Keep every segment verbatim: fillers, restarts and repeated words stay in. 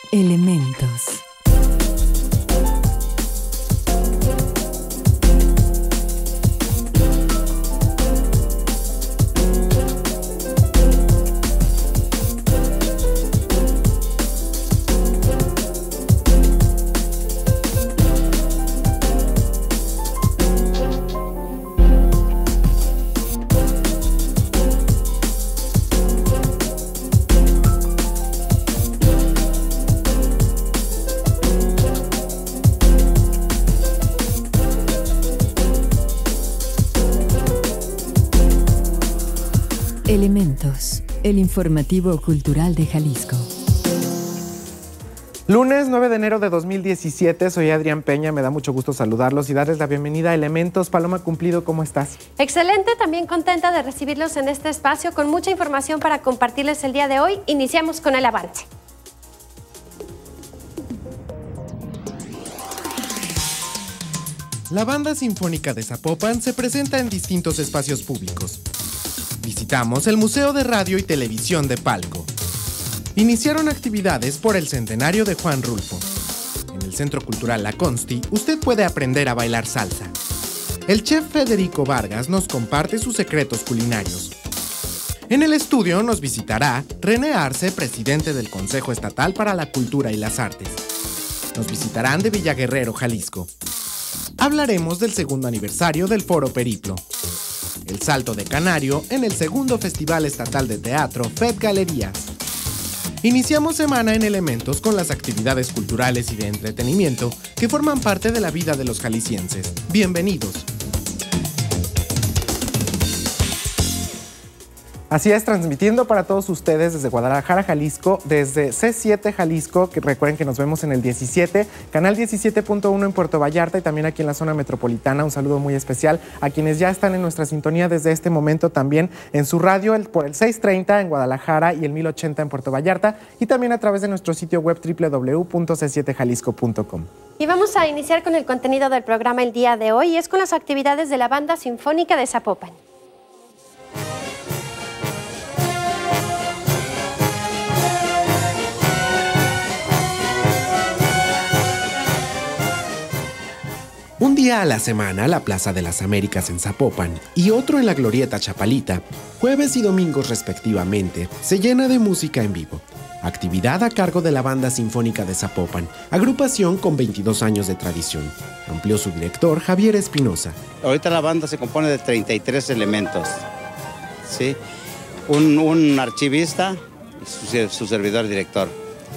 Elementos. Elementos, el informativo cultural de Jalisco. Lunes nueve de enero de dos mil diecisiete, soy Adrián Peña, me da mucho gusto saludarlos y darles la bienvenida a Elementos. Paloma Cumplido, ¿cómo estás? Excelente, también contenta de recibirlos en este espacio con mucha información para compartirles el día de hoy. Iniciamos con el avance. La Banda Sinfónica de Zapopan se presenta en distintos espacios públicos. Visitamos el Museo de Radio y Televisión de Palco. Iniciaron actividades por el centenario de Juan Rulfo. En el Centro Cultural La Consti, usted puede aprender a bailar salsa. El chef Federico Vargas nos comparte sus secretos culinarios. En el estudio nos visitará René Arce, presidente del Consejo Estatal para la Cultura y las Artes. Nos visitarán de Villaguerrero, Jalisco. Hablaremos del segundo aniversario del Foro Periplo. El Salto de Canario en el segundo Festival Estatal de Teatro F E D Galerías. Iniciamos semana en Elementos con las actividades culturales y de entretenimiento que forman parte de la vida de los jaliscienses. Bienvenidos. Así es, transmitiendo para todos ustedes desde Guadalajara, Jalisco, desde C siete Jalisco, que recuerden que nos vemos en el diecisiete, canal diecisiete punto uno en Puerto Vallarta y también aquí en la zona metropolitana. Un saludo muy especial a quienes ya están en nuestra sintonía desde este momento también en su radio el, por el seiscientos treinta en Guadalajara y el mil ochenta en Puerto Vallarta y también a través de nuestro sitio web doble u doble u doble u punto c siete jalisco punto com. Y vamos a iniciar con el contenido del programa el día de hoy y es con las actividades de la Banda Sinfónica de Zapopan. Un día a la semana, la Plaza de las Américas en Zapopan y otro en la Glorieta Chapalita, jueves y domingos respectivamente, se llena de música en vivo. Actividad a cargo de la Banda Sinfónica de Zapopan, agrupación con veintidós años de tradición. Amplió su director Javier Espinosa. Ahorita la banda se compone de treinta y tres elementos, ¿sí? Un, un archivista y su, su servidor director.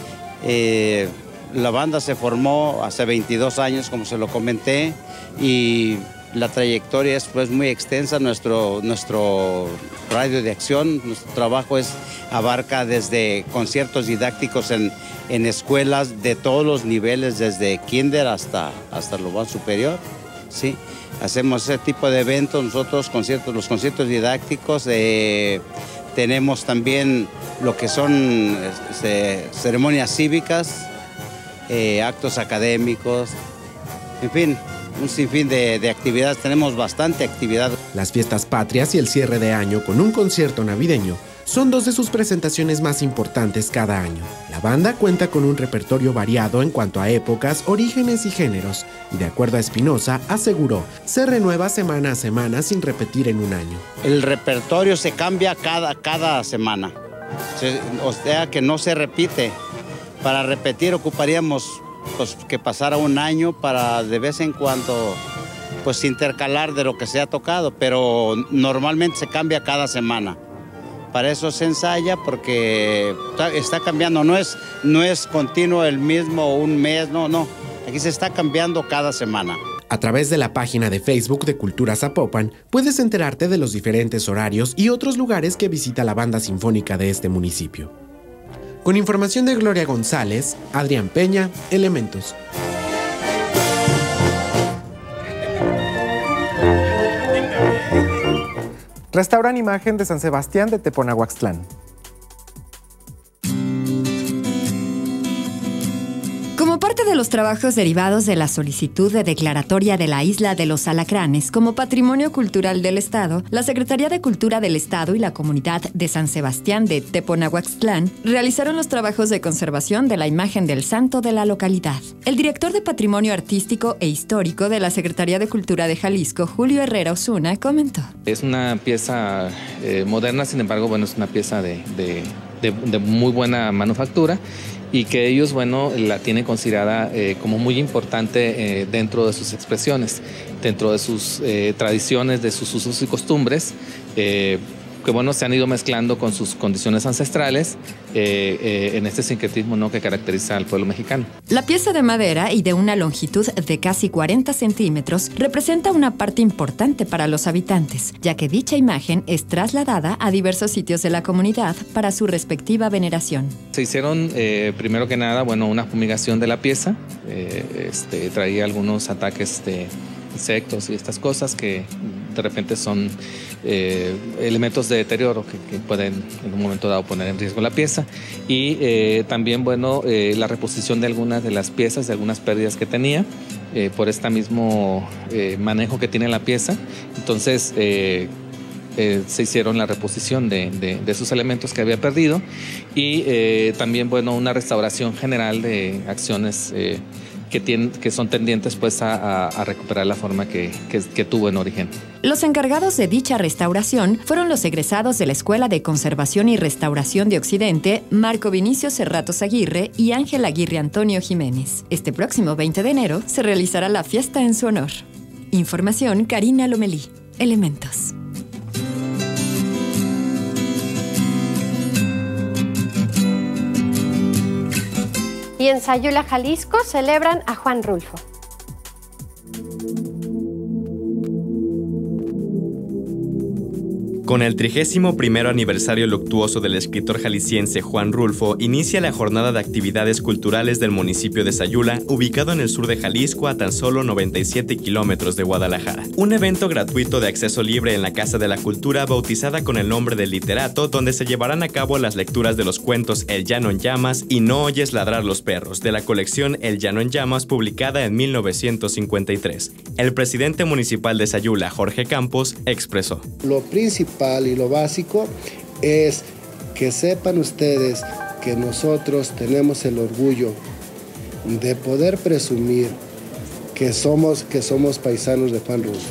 Eh, La banda se formó hace veintidós años, como se lo comenté, y la trayectoria es pues muy extensa. Nuestro, nuestro radio de acción, nuestro trabajo es, abarca desde conciertos didácticos en, en escuelas de todos los niveles, desde kinder hasta, hasta lo más superior, ¿sí? Hacemos ese tipo de eventos, nosotros conciertos, los conciertos didácticos, eh, tenemos también lo que son este, ceremonias cívicas, Eh, actos académicos, en fin, un sinfín de, de actividades. Tenemos bastante actividad. Las fiestas patrias y el cierre de año con un concierto navideño son dos de sus presentaciones más importantes cada año. La banda cuenta con un repertorio variado en cuanto a épocas, orígenes y géneros, y de acuerdo a Espinosa, aseguró, se renueva semana a semana sin repetir en un año. El repertorio se cambia cada, cada semana, o sea que no se repite. Para repetir ocuparíamos pues, que pasara un año para de vez en cuando pues, intercalar de lo que se ha tocado, pero normalmente se cambia cada semana. Para eso se ensaya porque está, está cambiando, no es, no es continuo el mismo un mes, no, no. Aquí se está cambiando cada semana. A través de la página de Facebook de Cultura Zapopan, puedes enterarte de los diferentes horarios y otros lugares que visita la Banda Sinfónica de este municipio. Con información de Gloria González, Adrián Peña, Elementos. Restauran imagen de San Sebastián de Como Como parte de los trabajos derivados de la solicitud de declaratoria de la Isla de los Alacranes como Patrimonio Cultural del Estado, la Secretaría de Cultura del Estado y la comunidad de San Sebastián de Teponahuaxtlán realizaron los trabajos de conservación de la imagen del santo de la localidad. El director de Patrimonio Artístico e Histórico de la Secretaría de Cultura de Jalisco, Julio Herrera Osuna, comentó. Es una pieza eh, moderna, sin embargo, bueno, es una pieza de, de, de, de muy buena manufactura, y que ellos, bueno, la tienen considerada eh, como muy importante eh, dentro de sus expresiones, dentro de sus eh, tradiciones, de sus usos y costumbres, eh, que, bueno, se han ido mezclando con sus condiciones ancestrales eh, eh, en este sincretismo, ¿no?, que caracteriza al pueblo mexicano. La pieza de madera y de una longitud de casi cuarenta centímetros representa una parte importante para los habitantes, ya que dicha imagen es trasladada a diversos sitios de la comunidad para su respectiva veneración. Se hicieron, eh, primero que nada, bueno, una fumigación de la pieza. Eh, este, traía algunos ataques de insectos y estas cosas que de repente son eh, elementos de deterioro que, que pueden en un momento dado poner en riesgo la pieza, y eh, también, bueno, eh, la reposición de algunas de las piezas, de algunas pérdidas que tenía eh, por este mismo eh, manejo que tiene la pieza. Entonces eh, eh, se hicieron la reposición de, de, de esos elementos que había perdido, y eh, también, bueno, una restauración general de acciones eh, Que, tienen, que son tendientes, pues, a, a, a recuperar la forma que, que, que tuvo en origen. Los encargados de dicha restauración fueron los egresados de la Escuela de Conservación y Restauración de Occidente, Marco Vinicio Cerratos Aguirre y Ángel Aguirre Antonio Jiménez. Este próximo veinte de enero se realizará la fiesta en su honor. Información, Karina Lomelí. Elementos. Y en Sayula, Jalisco, celebran a Juan Rulfo. Con el trigésimo primero aniversario luctuoso del escritor jalisciense Juan Rulfo, inicia la jornada de actividades culturales del municipio de Sayula, ubicado en el sur de Jalisco a tan solo noventa y siete kilómetros de Guadalajara. Un evento gratuito de acceso libre en la Casa de la Cultura, bautizada con el nombre del literato, donde se llevarán a cabo las lecturas de los cuentos El Llano en Llamas y No oyes ladrar los perros, de la colección El Llano en Llamas, publicada en mil novecientos cincuenta y tres. El presidente municipal de Sayula, Jorge Campos, expresó: Lo principal y lo básico es que sepan ustedes que nosotros tenemos el orgullo de poder presumir que somos, que somos paisanos de Juan Rulfo.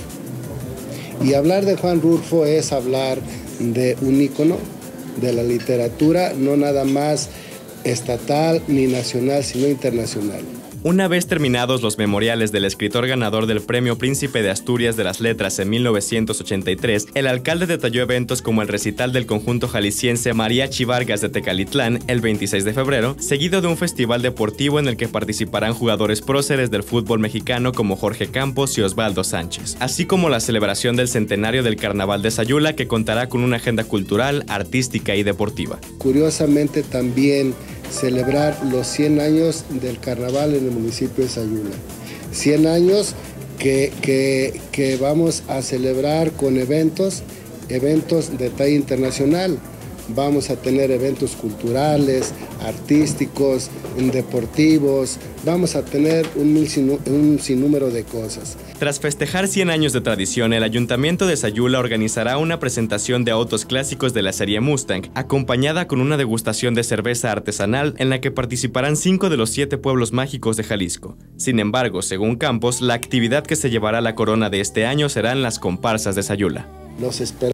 Y hablar de Juan Rulfo es hablar de un ícono de la literatura, no nada más estatal ni nacional, sino internacional. Una vez terminados los memoriales del escritor ganador del Premio Príncipe de Asturias de las Letras en mil novecientos ochenta y tres, el alcalde detalló eventos como el recital del conjunto jalisciense Mariachi Vargas de Tecalitlán el veintiséis de febrero, seguido de un festival deportivo en el que participarán jugadores próceres del fútbol mexicano como Jorge Campos y Osvaldo Sánchez, así como la celebración del centenario del Carnaval de Sayula, que contará con una agenda cultural, artística y deportiva. Curiosamente, también celebrar los cien años del carnaval en el municipio de Sayula. cien años que, que, que vamos a celebrar con eventos, eventos de talla internacional. Vamos a tener eventos culturales, artísticos, deportivos, vamos a tener un, un sinnúmero de cosas. Tras festejar cien años de tradición, el Ayuntamiento de Sayula organizará una presentación de autos clásicos de la serie Mustang, acompañada con una degustación de cerveza artesanal en la que participarán cinco de los siete pueblos mágicos de Jalisco. Sin embargo, según Campos, la actividad que se llevará a la corona de este año serán las comparsas de Sayula. Los esperamos.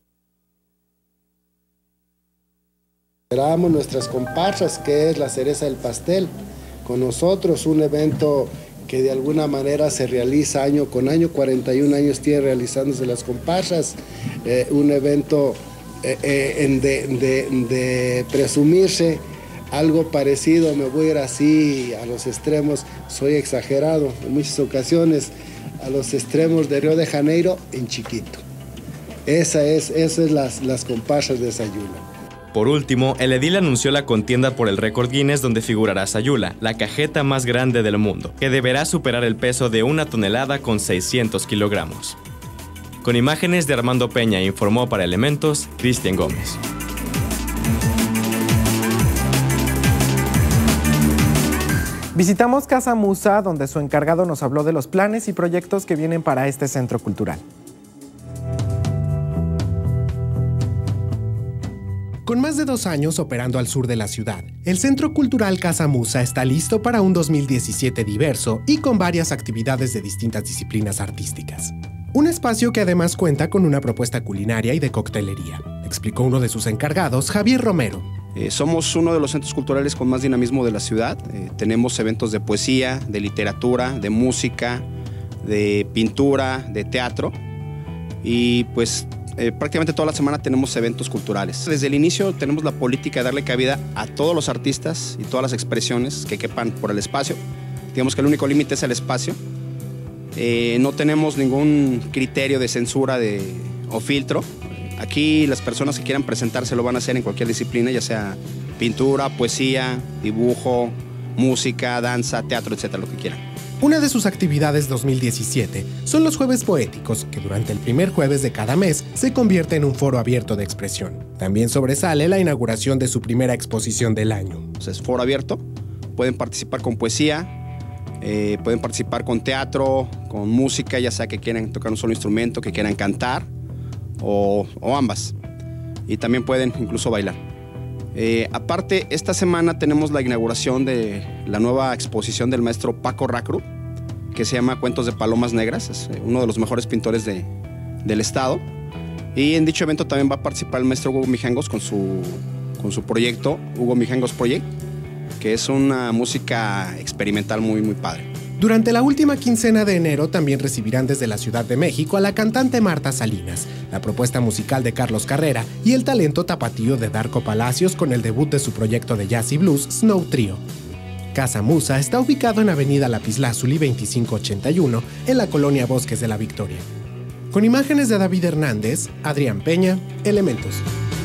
Esperamos nuestras comparsas, que es la cereza del pastel. Con nosotros, un evento que de alguna manera se realiza año con año, cuarenta y un años tiene realizándose las comparsas, eh, un evento eh, eh, de, de, de presumirse, algo parecido, me voy a ir así a los extremos, soy exagerado en muchas ocasiones, a los extremos de Río de Janeiro en chiquito. Esa es, esas es las, las comparsas de Sayula. Por último, el edil anunció la contienda por el récord Guinness, donde figurará Sayula, la cajeta más grande del mundo, que deberá superar el peso de una tonelada con seiscientos kilogramos. Con imágenes de Armando Peña, informó para Elementos, Cristian Gómez. Visitamos Casa Musa, donde su encargado nos habló de los planes y proyectos que vienen para este centro cultural. Con más de dos años operando al sur de la ciudad, el Centro Cultural Casa Musa está listo para un dos mil diecisiete diverso y con varias actividades de distintas disciplinas artísticas. Un espacio que además cuenta con una propuesta culinaria y de coctelería, explicó uno de sus encargados, Javier Romero. Eh, somos uno de los centros culturales con más dinamismo de la ciudad. Eh, tenemos eventos de poesía, de literatura, de música, de pintura, de teatro y pues Eh, prácticamente toda la semana tenemos eventos culturales. Desde el inicio tenemos la política de darle cabida a todos los artistas y todas las expresiones que quepan por el espacio. Digamos que el único límite es el espacio. Eh, no tenemos ningún criterio de censura de, o filtro. Aquí las personas que quieran presentarse lo van a hacer en cualquier disciplina, ya sea pintura, poesía, dibujo, música, danza, teatro, etcétera, lo que quieran. Una de sus actividades dos mil diecisiete son los Jueves Poéticos, que durante el primer jueves de cada mes se convierte en un foro abierto de expresión. También sobresale la inauguración de su primera exposición del año. Es foro abierto, pueden participar con poesía, eh, pueden participar con teatro, con música, ya sea que quieran tocar un solo instrumento, que quieran cantar o, o ambas. Y también pueden incluso bailar. Eh, aparte, esta semana tenemos la inauguración de la nueva exposición del maestro Paco Racru, que se llama Cuentos de Palomas Negras, es uno de los mejores pintores de, del estado. Y en dicho evento también va a participar el maestro Hugo Mijangos con su, con su proyecto, Hugo Mijangos Project, que es una música experimental muy, muy padre. Durante la última quincena de enero también recibirán desde la Ciudad de México a la cantante Marta Salinas, la propuesta musical de Carlos Carrera y el talento tapatío de Darko Palacios con el debut de su proyecto de jazz y blues, Snow Trio. Casa Musa está ubicado en Avenida Lapislázuli veinticinco ochenta y uno, en la colonia Bosques de la Victoria. Con imágenes de David Hernández, Adrián Peña, Elementos.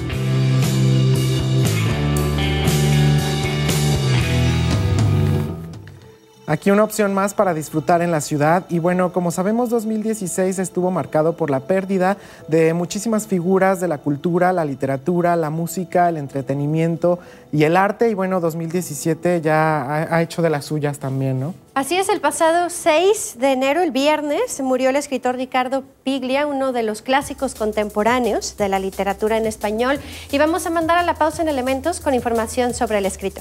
Aquí una opción más para disfrutar en la ciudad y bueno, como sabemos, dos mil dieciséis estuvo marcado por la pérdida de muchísimas figuras de la cultura, la literatura, la música, el entretenimiento y el arte y bueno, dos mil diecisiete ya ha, ha hecho de las suyas también, ¿no? Así es, el pasado seis de enero, el viernes, murió el escritor Ricardo Piglia, uno de los clásicos contemporáneos de la literatura en español y vamos a mandar a la pausa en Elementos con información sobre el escritor.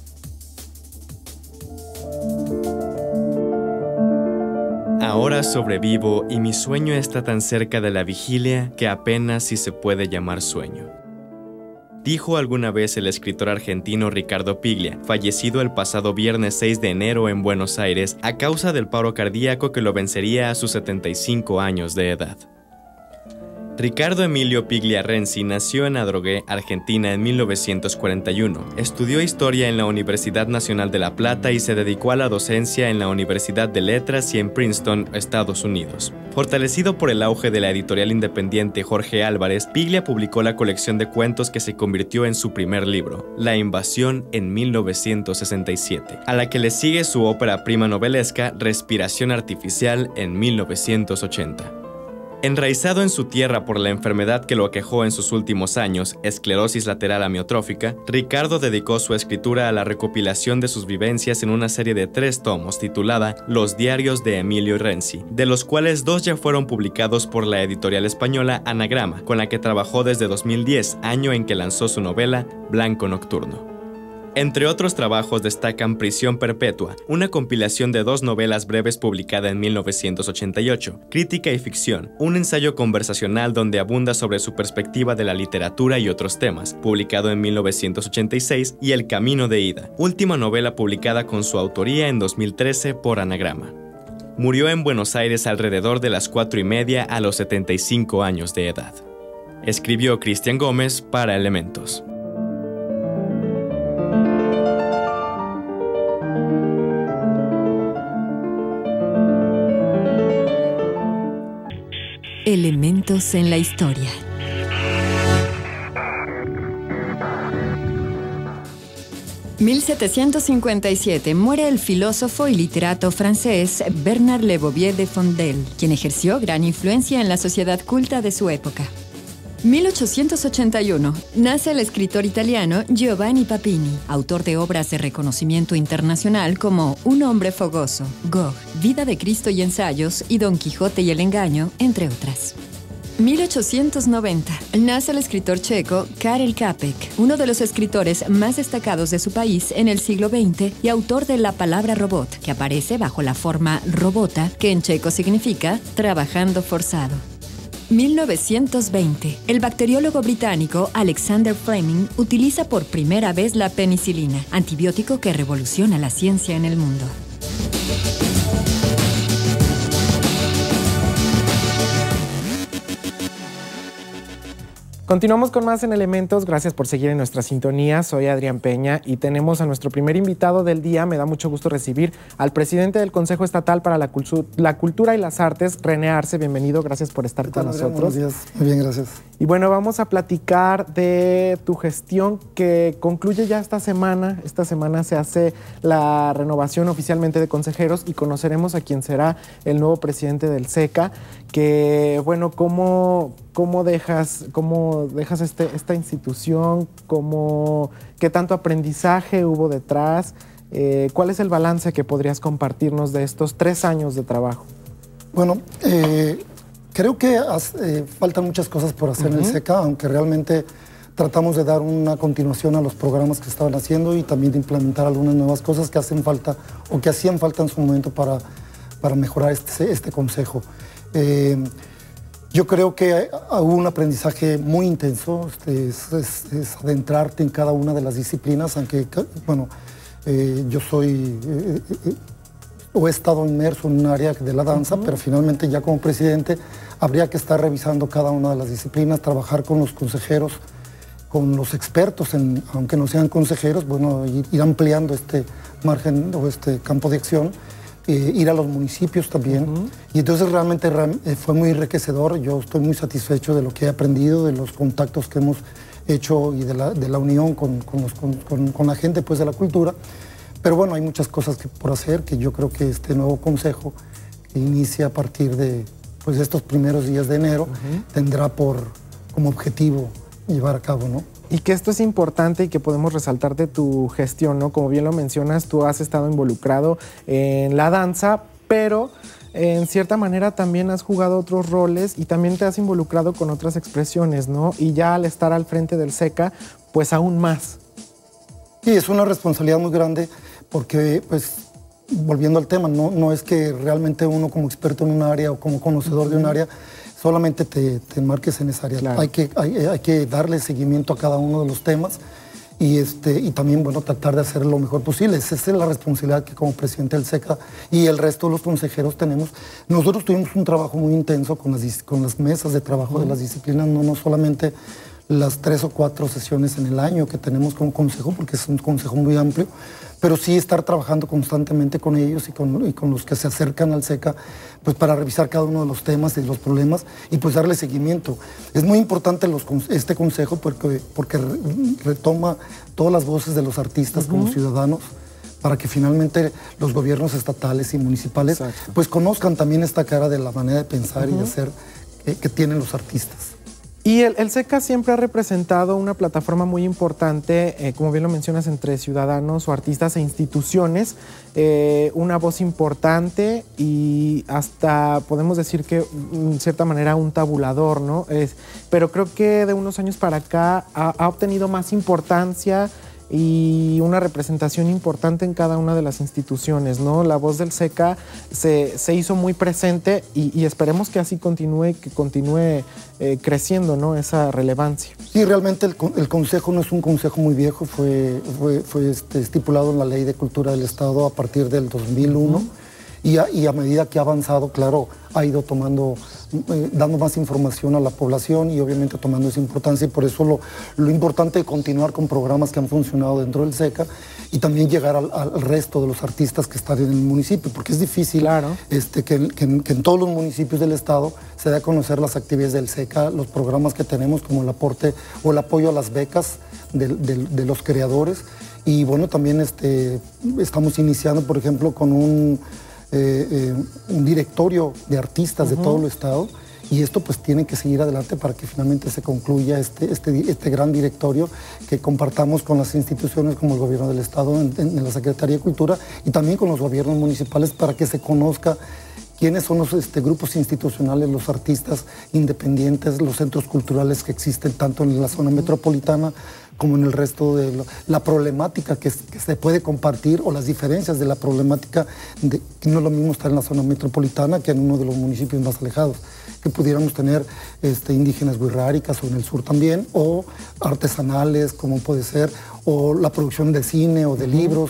Ahora sobrevivo y mi sueño está tan cerca de la vigilia que apenas si se puede llamar sueño. Dijo alguna vez el escritor argentino Ricardo Piglia, fallecido el pasado viernes seis de enero en Buenos Aires a causa del paro cardíaco que lo vencería a sus setenta y cinco años de edad. Ricardo Emilio Piglia Renzi nació en Adrogué, Argentina en mil novecientos cuarenta y uno. Estudió Historia en la Universidad Nacional de La Plata y se dedicó a la docencia en la Universidad de Letras y en Princeton, Estados Unidos. Fortalecido por el auge de la editorial independiente Jorge Álvarez, Piglia publicó la colección de cuentos que se convirtió en su primer libro, La Invasión, en mil novecientos sesenta y siete, a la que le sigue su ópera prima novelesca Respiración Artificial en mil novecientos ochenta. Enraizado en su tierra por la enfermedad que lo aquejó en sus últimos años, esclerosis lateral amiotrófica, Ricardo dedicó su escritura a la recopilación de sus vivencias en una serie de tres tomos titulada Los Diarios de Emilio Renzi, de los cuales dos ya fueron publicados por la editorial española Anagrama, con la que trabajó desde dos mil diez, año en que lanzó su novela Blanco Nocturno. Entre otros trabajos destacan Prisión Perpetua, una compilación de dos novelas breves publicada en mil novecientos ochenta y ocho, Crítica y Ficción, un ensayo conversacional donde abunda sobre su perspectiva de la literatura y otros temas, publicado en mil novecientos ochenta y seis, y El Camino de Ida, última novela publicada con su autoría en dos mil trece por Anagrama. Murió en Buenos Aires alrededor de las cuatro y media a los setenta y cinco años de edad. Escribió Cristian Gómez para Elementos. Elementos en la historia. mil setecientos cincuenta y siete muere el filósofo y literato francés Bernard Le Bovier de Fondel, quien ejerció gran influencia en la sociedad culta de su época. mil ochocientos ochenta y uno. Nace el escritor italiano Giovanni Papini, autor de obras de reconocimiento internacional como Un hombre fogoso, Gog, Vida de Cristo y ensayos y Don Quijote y el engaño, entre otras. mil ochocientos noventa. Nace el escritor checo Karel Čapek, uno de los escritores más destacados de su país en el siglo veinte y autor de la palabra robot, que aparece bajo la forma robota, que en checo significa trabajando forzado. mil novecientos veinte. El bacteriólogo británico Alexander Fleming utiliza por primera vez la penicilina, antibiótico que revoluciona la ciencia en el mundo. Continuamos con más en Elementos. Gracias por seguir en nuestra sintonía. Soy Adrián Peña y tenemos a nuestro primer invitado del día. Me da mucho gusto recibir al presidente del Consejo Estatal para la, Cultu la Cultura y las Artes, René Arce. Bienvenido, gracias por estar con nosotros. Buenos días, muy bien, gracias. Y bueno, vamos a platicar de tu gestión que concluye ya esta semana. Esta semana se hace la renovación oficialmente de consejeros y conoceremos a quién será el nuevo presidente del SECA. Que bueno, ¿cómo, cómo dejas, cómo dejas este, esta institución? ¿Cómo, ¿Qué tanto aprendizaje hubo detrás? Eh, ¿Cuál es el balance que podrías compartirnos de estos tres años de trabajo? Bueno, eh, creo que has, eh, faltan muchas cosas por hacer uh-huh. en el SECA, aunque realmente tratamos de dar una continuación a los programas que estaban haciendo y también de implementar algunas nuevas cosas que hacen falta o que hacían falta en su momento para, para mejorar este, este consejo. Eh, yo creo que hubo un aprendizaje muy intenso, este, es, es, es adentrarte en cada una de las disciplinas, aunque, bueno, eh, yo soy, eh, eh, o he estado inmerso en un área de la danza, uh-huh. pero finalmente ya como presidente habría que estar revisando cada una de las disciplinas, trabajar con los consejeros, con los expertos, en, aunque no sean consejeros, bueno, ir, ir ampliando este margen o este campo de acción. Eh, ir a los municipios también. Uh-huh. Y entonces realmente eh, fue muy enriquecedor. Yo estoy muy satisfecho de lo que he aprendido, de los contactos que hemos hecho y de la, de la unión con, con, los, con, con, con la gente pues, de la cultura. Pero bueno, hay muchas cosas que, por hacer que yo creo que este nuevo consejo que inicia a partir de pues, estos primeros días de enero uh-huh. tendrá por, como objetivo llevar a cabo, ¿no? Y que esto es importante y que podemos resaltar de tu gestión, ¿no? Como bien lo mencionas, tú has estado involucrado en la danza, pero en cierta manera también has jugado otros roles y también te has involucrado con otras expresiones, ¿no? Y ya al estar al frente del SECA, pues aún más. Sí, es una responsabilidad muy grande porque, pues, volviendo al tema, no, no es que realmente uno como experto en un área o como conocedor uh-huh. de un área solamente te, te marques en esa área. Claro. Hay, que, hay, hay que darle seguimiento a cada uno de los temas y, este, y también bueno, tratar de hacer lo mejor posible. Esa es la responsabilidad que como presidente del SECA y el resto de los consejeros tenemos. Nosotros tuvimos un trabajo muy intenso con las, con las mesas de trabajo uh-huh. de las disciplinas, no, no solamente las tres o cuatro sesiones en el año que tenemos como consejo, porque es un consejo muy amplio, pero sí estar trabajando constantemente con ellos y con, y con los que se acercan al SECA, pues para revisar cada uno de los temas y los problemas y pues darle seguimiento. Es muy importante los, este consejo porque, porque retoma todas las voces de los artistas uh-huh. como ciudadanos, para que finalmente los gobiernos estatales y municipales Exacto. pues conozcan también esta cara de la manera de pensar uh-huh. y de hacer que, que tienen los artistas. Y el, el SECA siempre ha representado una plataforma muy importante, eh, como bien lo mencionas, entre ciudadanos o artistas e instituciones, eh, una voz importante y hasta podemos decir que, en cierta manera, un tabulador, ¿no? Es, pero creo que de unos años para acá ha, ha obtenido más importancia y una representación importante en cada una de las instituciones, ¿no? La voz del SECA se, se hizo muy presente y, y esperemos que así continúe, que continúe eh, creciendo, ¿no? Esa relevancia. Sí, realmente el, el consejo no es un consejo muy viejo, fue, fue, fue este, estipulado en la Ley de Cultura del Estado a partir del dos mil uno. Uh-huh. Y a, y a medida que ha avanzado, claro, ha ido tomando, eh, dando más información a la población y obviamente tomando esa importancia. Y por eso lo, lo importante es continuar con programas que han funcionado dentro del SECA y también llegar al, al resto de los artistas que están en el municipio, porque es difícil claro. este, que, que, que en todos los municipios del estado se dé a conocer las actividades del SECA, los programas que tenemos como el aporte o el apoyo a las becas de, de, de los creadores. Y bueno, también este, estamos iniciando, por ejemplo, con un... Eh, eh, un directorio de artistas uh-huh. de todo el estado y esto pues tiene que seguir adelante para que finalmente se concluya este, este, este gran directorio que compartamos con las instituciones como el Gobierno del Estado en, en la Secretaría de Cultura y también con los gobiernos municipales para que se conozca quiénes son los este, grupos institucionales, los artistas independientes, los centros culturales que existen tanto en la zona metropolitana como en el resto de lo, la problemática que, que se puede compartir o las diferencias de la problemática, de, que no es lo mismo estar en la zona metropolitana que en uno de los municipios más alejados, que pudiéramos tener este, indígenas wixárikas o en el sur también, o artesanales como puede ser, o la producción de cine o de uh-huh. libros.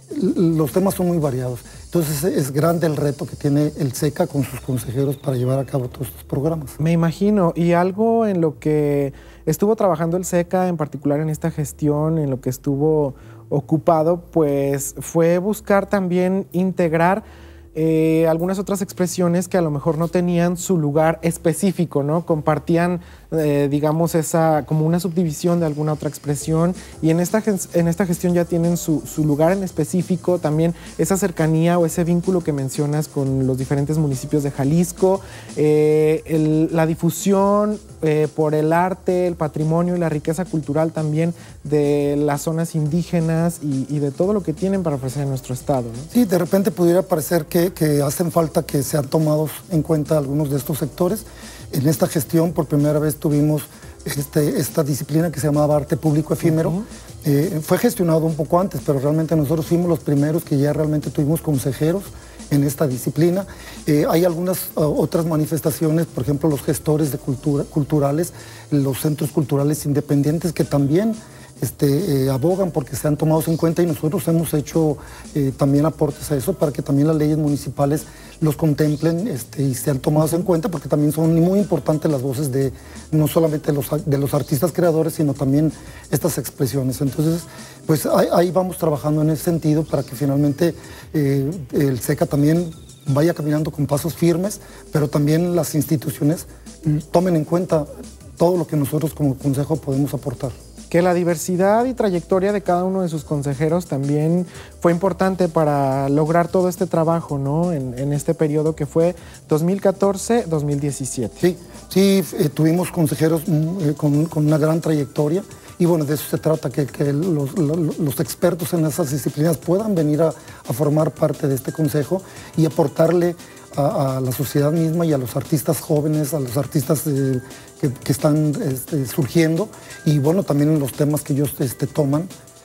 Los temas son muy variados. Entonces es grande el reto que tiene el SECA con sus consejeros para llevar a cabo todos estos programas. Me imagino, y algo en lo que estuvo trabajando el SECA, en particular en esta gestión, en lo que estuvo ocupado, pues fue buscar también integrar Eh, algunas otras expresiones que a lo mejor no tenían su lugar específico, ¿no? Compartían, eh, digamos, esa, como una subdivisión de alguna otra expresión, y en esta, en esta gestión ya tienen su, su lugar en específico, también esa cercanía o ese vínculo que mencionas con los diferentes municipios de Jalisco, eh, el, la difusión eh, por el arte, el patrimonio y la riqueza cultural también de las zonas indígenas y, y de todo lo que tienen para ofrecer en nuestro estado, ¿no? Sí, de repente pudiera parecer que que hacen falta que sean tomados en cuenta algunos de estos sectores. En esta gestión por primera vez tuvimos este, esta disciplina que se llamaba arte público efímero. Uh-huh. eh, fue gestionado un poco antes, pero realmente nosotros fuimos los primeros que ya realmente tuvimos consejeros en esta disciplina. Eh, hay algunas uh, otras manifestaciones, por ejemplo los gestores de cultura, culturales, los centros culturales independientes que también Este, eh, abogan porque sean tomados en cuenta, y nosotros hemos hecho eh, también aportes a eso para que también las leyes municipales los contemplen este, y sean tomados en cuenta, porque también son muy importantes las voces de no solamente los, de los artistas creadores, sino también estas expresiones. Entonces, pues ahí, ahí vamos trabajando en ese sentido para que finalmente eh, el SECA también vaya caminando con pasos firmes, pero también las instituciones tomen en cuenta todo lo que nosotros como consejo podemos aportar. Que la diversidad y trayectoria de cada uno de sus consejeros también fue importante para lograr todo este trabajo, ¿no? En, en este periodo que fue dos mil catorce a dos mil diecisiete. Sí, sí eh, tuvimos consejeros eh, con, con una gran trayectoria, y bueno, de eso se trata, que, que los, los, los expertos en esas disciplinas puedan venir a, a formar parte de este consejo y aportarle a, a la sociedad misma y a los artistas jóvenes, a los artistas eh, que, que están este, surgiendo, y bueno, también en los temas que ellos este, toman,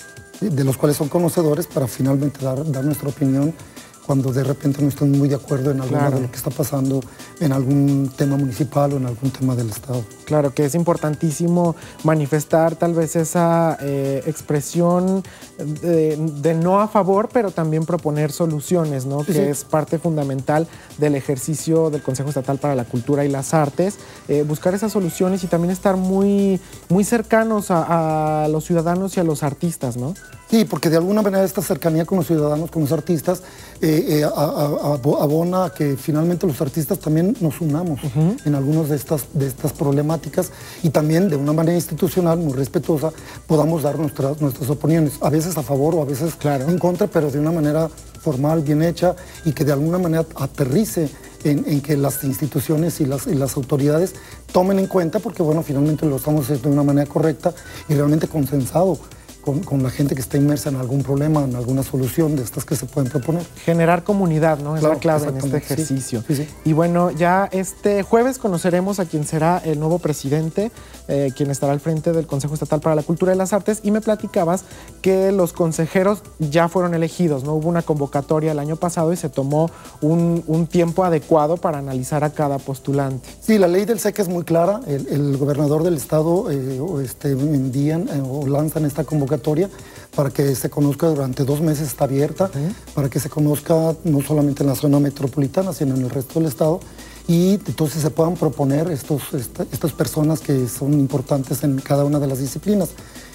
de los cuales son conocedores, para finalmente dar, dar nuestra opinión cuando de repente no están muy de acuerdo en algo claro. de lo que está pasando en algún tema municipal o en algún tema del Estado. Claro, que es importantísimo manifestar tal vez esa eh, expresión de, de no a favor, pero también proponer soluciones, ¿no? Sí, que sí. es parte fundamental del ejercicio del Consejo Estatal para la Cultura y las Artes, eh, buscar esas soluciones y también estar muy, muy cercanos a, a los ciudadanos y a los artistas, ¿no? Sí, porque de alguna manera esta cercanía con los ciudadanos, con los artistas, eh, eh, a, a, abona a que finalmente los artistas también nos unamos uh-huh. en algunas de estas, de estas problemáticas, y también de una manera institucional muy respetuosa podamos dar nuestras, nuestras opiniones, a veces a favor o a veces claro. en contra, pero de una manera formal, bien hecha, y que de alguna manera aterrice en, en que las instituciones y las, y las autoridades tomen en cuenta, porque bueno, finalmente lo estamos haciendo de una manera correcta y realmente consensado. Con, con la gente que está inmersa en algún problema, en alguna solución de estas que se pueden proponer. Generar comunidad, ¿no? Es claro, la clave en este ejercicio. Sí, sí, sí. Y bueno, ya este jueves conoceremos a quien será el nuevo presidente, eh, quien estará al frente del Consejo Estatal para la Cultura y las Artes, y me platicabas que los consejeros ya fueron elegidos, ¿no? Hubo una convocatoria el año pasado y se tomó un, un tiempo adecuado para analizar a cada postulante. Sí, la ley del SECA es muy clara. El, el gobernador del estado eh, este, envían eh, o lanzan esta convocatoria para que se conozca durante dos meses, está abierta, ¿eh? Para que se conozca no solamente en la zona metropolitana, sino en el resto del estado, y entonces se puedan proponer estos, esta, estas personas que son importantes en cada una de las disciplinas.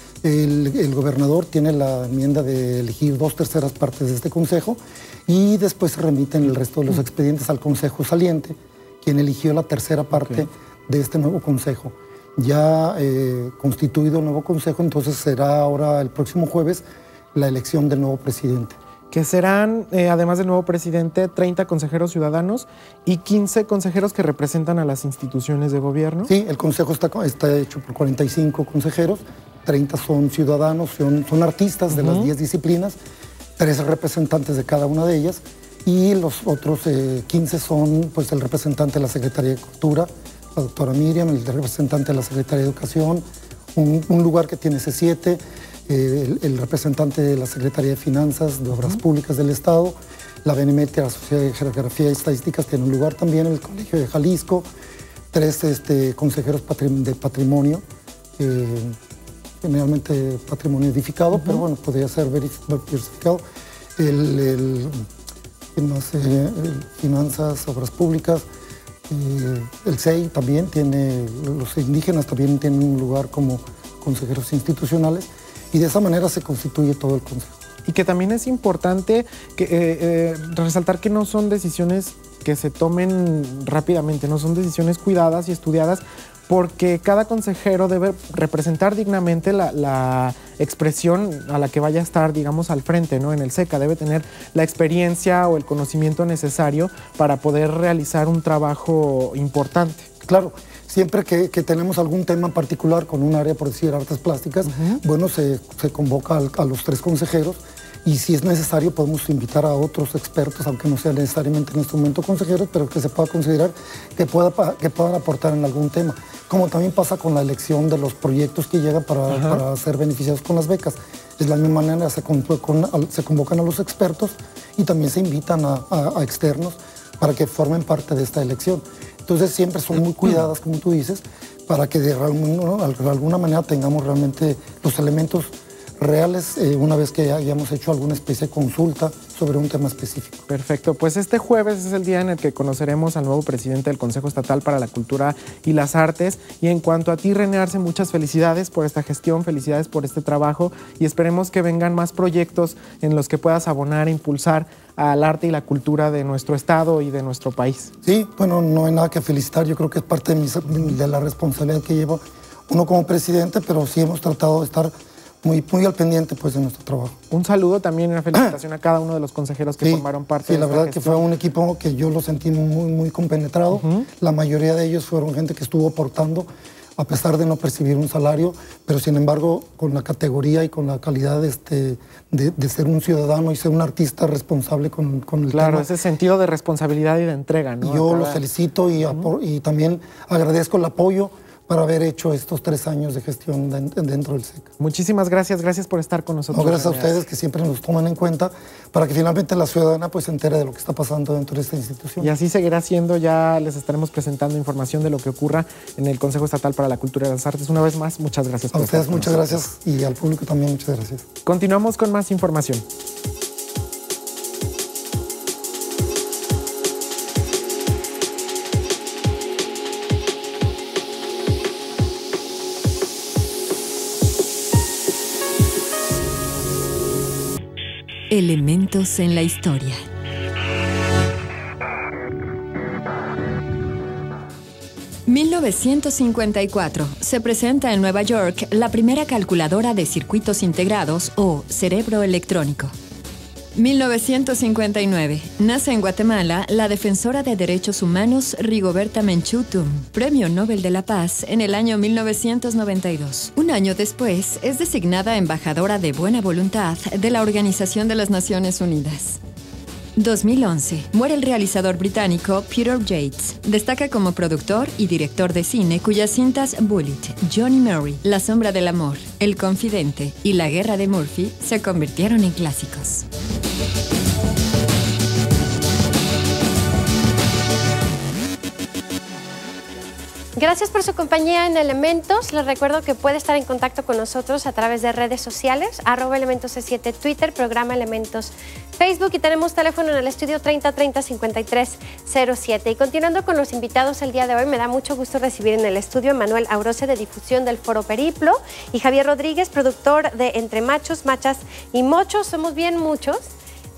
El, el gobernador tiene la enmienda de elegir dos terceras partes de este consejo, y después se remiten el resto de los expedientes al consejo saliente, quien eligió la tercera parte okay. de este nuevo consejo. Ya eh, constituido el nuevo consejo, entonces será ahora el próximo jueves la elección del nuevo presidente. que serán, eh, además del nuevo presidente, treinta consejeros ciudadanos y quince consejeros que representan a las instituciones de gobierno. Sí, el consejo está, está hecho por cuarenta y cinco consejeros, treinta son ciudadanos, son, son artistas de uh-huh. las diez disciplinas, tres representantes de cada una de ellas, y los otros eh, quince son pues, el representante de la Secretaría de Cultura, la doctora Miriam, el representante de la Secretaría de Educación, un, un lugar que tiene C siete, eh, el, el representante de la Secretaría de Finanzas, de Obras uh-huh. Públicas del Estado, la Benemérita, la Sociedad de Geografía y Estadísticas tiene un lugar también, el Colegio de Jalisco, tres este, consejeros patrim de patrimonio, eh, generalmente patrimonio edificado, uh-huh. pero bueno, podría ser verificado, el, el, más, eh, el Finanzas, Obras Públicas, eh, el C E I también tiene, los indígenas también tienen un lugar como consejeros institucionales, y de esa manera se constituye todo el consejo. Y que también es importante que, eh, eh, resaltar que no son decisiones que se tomen rápidamente, no son decisiones cuidadas y estudiadas, porque cada consejero debe representar dignamente la, la expresión a la que vaya a estar, digamos, al frente, ¿no? En el SECA debe tener la experiencia o el conocimiento necesario para poder realizar un trabajo importante. Claro. Siempre que, que tenemos algún tema particular con un área, por decir, artes plásticas, uh-huh. bueno, se, se convoca al, a los tres consejeros, y si es necesario podemos invitar a otros expertos, aunque no sean necesariamente en este momento consejeros, pero que se pueda considerar que, pueda, que puedan aportar en algún tema. Como también pasa con la elección de los proyectos que llegan para, uh-huh. para ser beneficiados con las becas. De la misma manera se, con, con, se convocan a los expertos y también se invitan a, a, a externos para que formen parte de esta elección. Entonces siempre son muy cuidadas, como tú dices, para que de, ¿no? de alguna manera tengamos realmente los elementos reales eh, una vez que hayamos hecho alguna especie de consulta sobre un tema específico. Perfecto, pues este jueves es el día en el que conoceremos al nuevo presidente del Consejo Estatal para la Cultura y las Artes. Y en cuanto a ti, René Arce, muchas felicidades por esta gestión, felicidades por este trabajo, y esperemos que vengan más proyectos en los que puedas abonar e impulsar al arte y la cultura de nuestro estado y de nuestro país. Sí, bueno, no hay nada que felicitar, yo creo que es parte de, mi, de la responsabilidad que llevo uno como presidente, pero sí hemos tratado de estar muy, muy al pendiente pues, de nuestro trabajo. Un saludo también y una felicitación a cada uno de los consejeros que sí, formaron parte sí, de esta Sí, la verdad gestión. que fue un equipo que yo lo sentí muy, muy compenetrado. Uh-huh. La mayoría de ellos fueron gente que estuvo aportando, a pesar de no percibir un salario, pero sin embargo con la categoría y con la calidad este, de, de ser un ciudadano y ser un artista responsable con, con el claro, tema. ese sentido de responsabilidad y de entrega, ¿no? Yo los felicito y, uh-huh. y también agradezco el apoyo para haber hecho estos tres años de gestión dentro del SECA. Muchísimas gracias, gracias por estar con nosotros. No, gracias a ustedes que siempre nos toman en cuenta para que finalmente la ciudadana pues, se entere de lo que está pasando dentro de esta institución. Y así seguirá siendo, ya les estaremos presentando información de lo que ocurra en el Consejo Estatal para la Cultura y las Artes. Una vez más, muchas gracias. A ustedes muchas gracias y al público también muchas gracias. Continuamos con más información. Elementos en la historia. mil novecientos cincuenta y cuatro. Se presenta en Nueva York la primera calculadora de circuitos integrados o cerebro electrónico. mil novecientos cincuenta y nueve. Nace en Guatemala la defensora de derechos humanos Rigoberta Menchú Tum, Premio Nobel de la Paz en el año mil novecientos noventa y dos. Un año después es designada embajadora de buena voluntad de la Organización de las Naciones Unidas. dos mil once. Muere el realizador británico Peter Yates. Destaca como productor y director de cine cuyas cintas Bullitt, Johnny Mary, La sombra del amor, El confidente y La guerra de Murphy se convirtieron en clásicos. Gracias por su compañía en Elementos. Les recuerdo que puede estar en contacto con nosotros a través de redes sociales, arroba Elementos C siete Twitter, programa Elementos Facebook, y tenemos teléfono en el estudio treinta treinta cincuenta y tres cero siete. Y continuando con los invitados el día de hoy, me da mucho gusto recibir en el estudio a Manuel Aurose, de difusión del Foro Periplo, y Javier Rodríguez, productor de Entre Machos, Machas y Mochos. Somos bien muchos.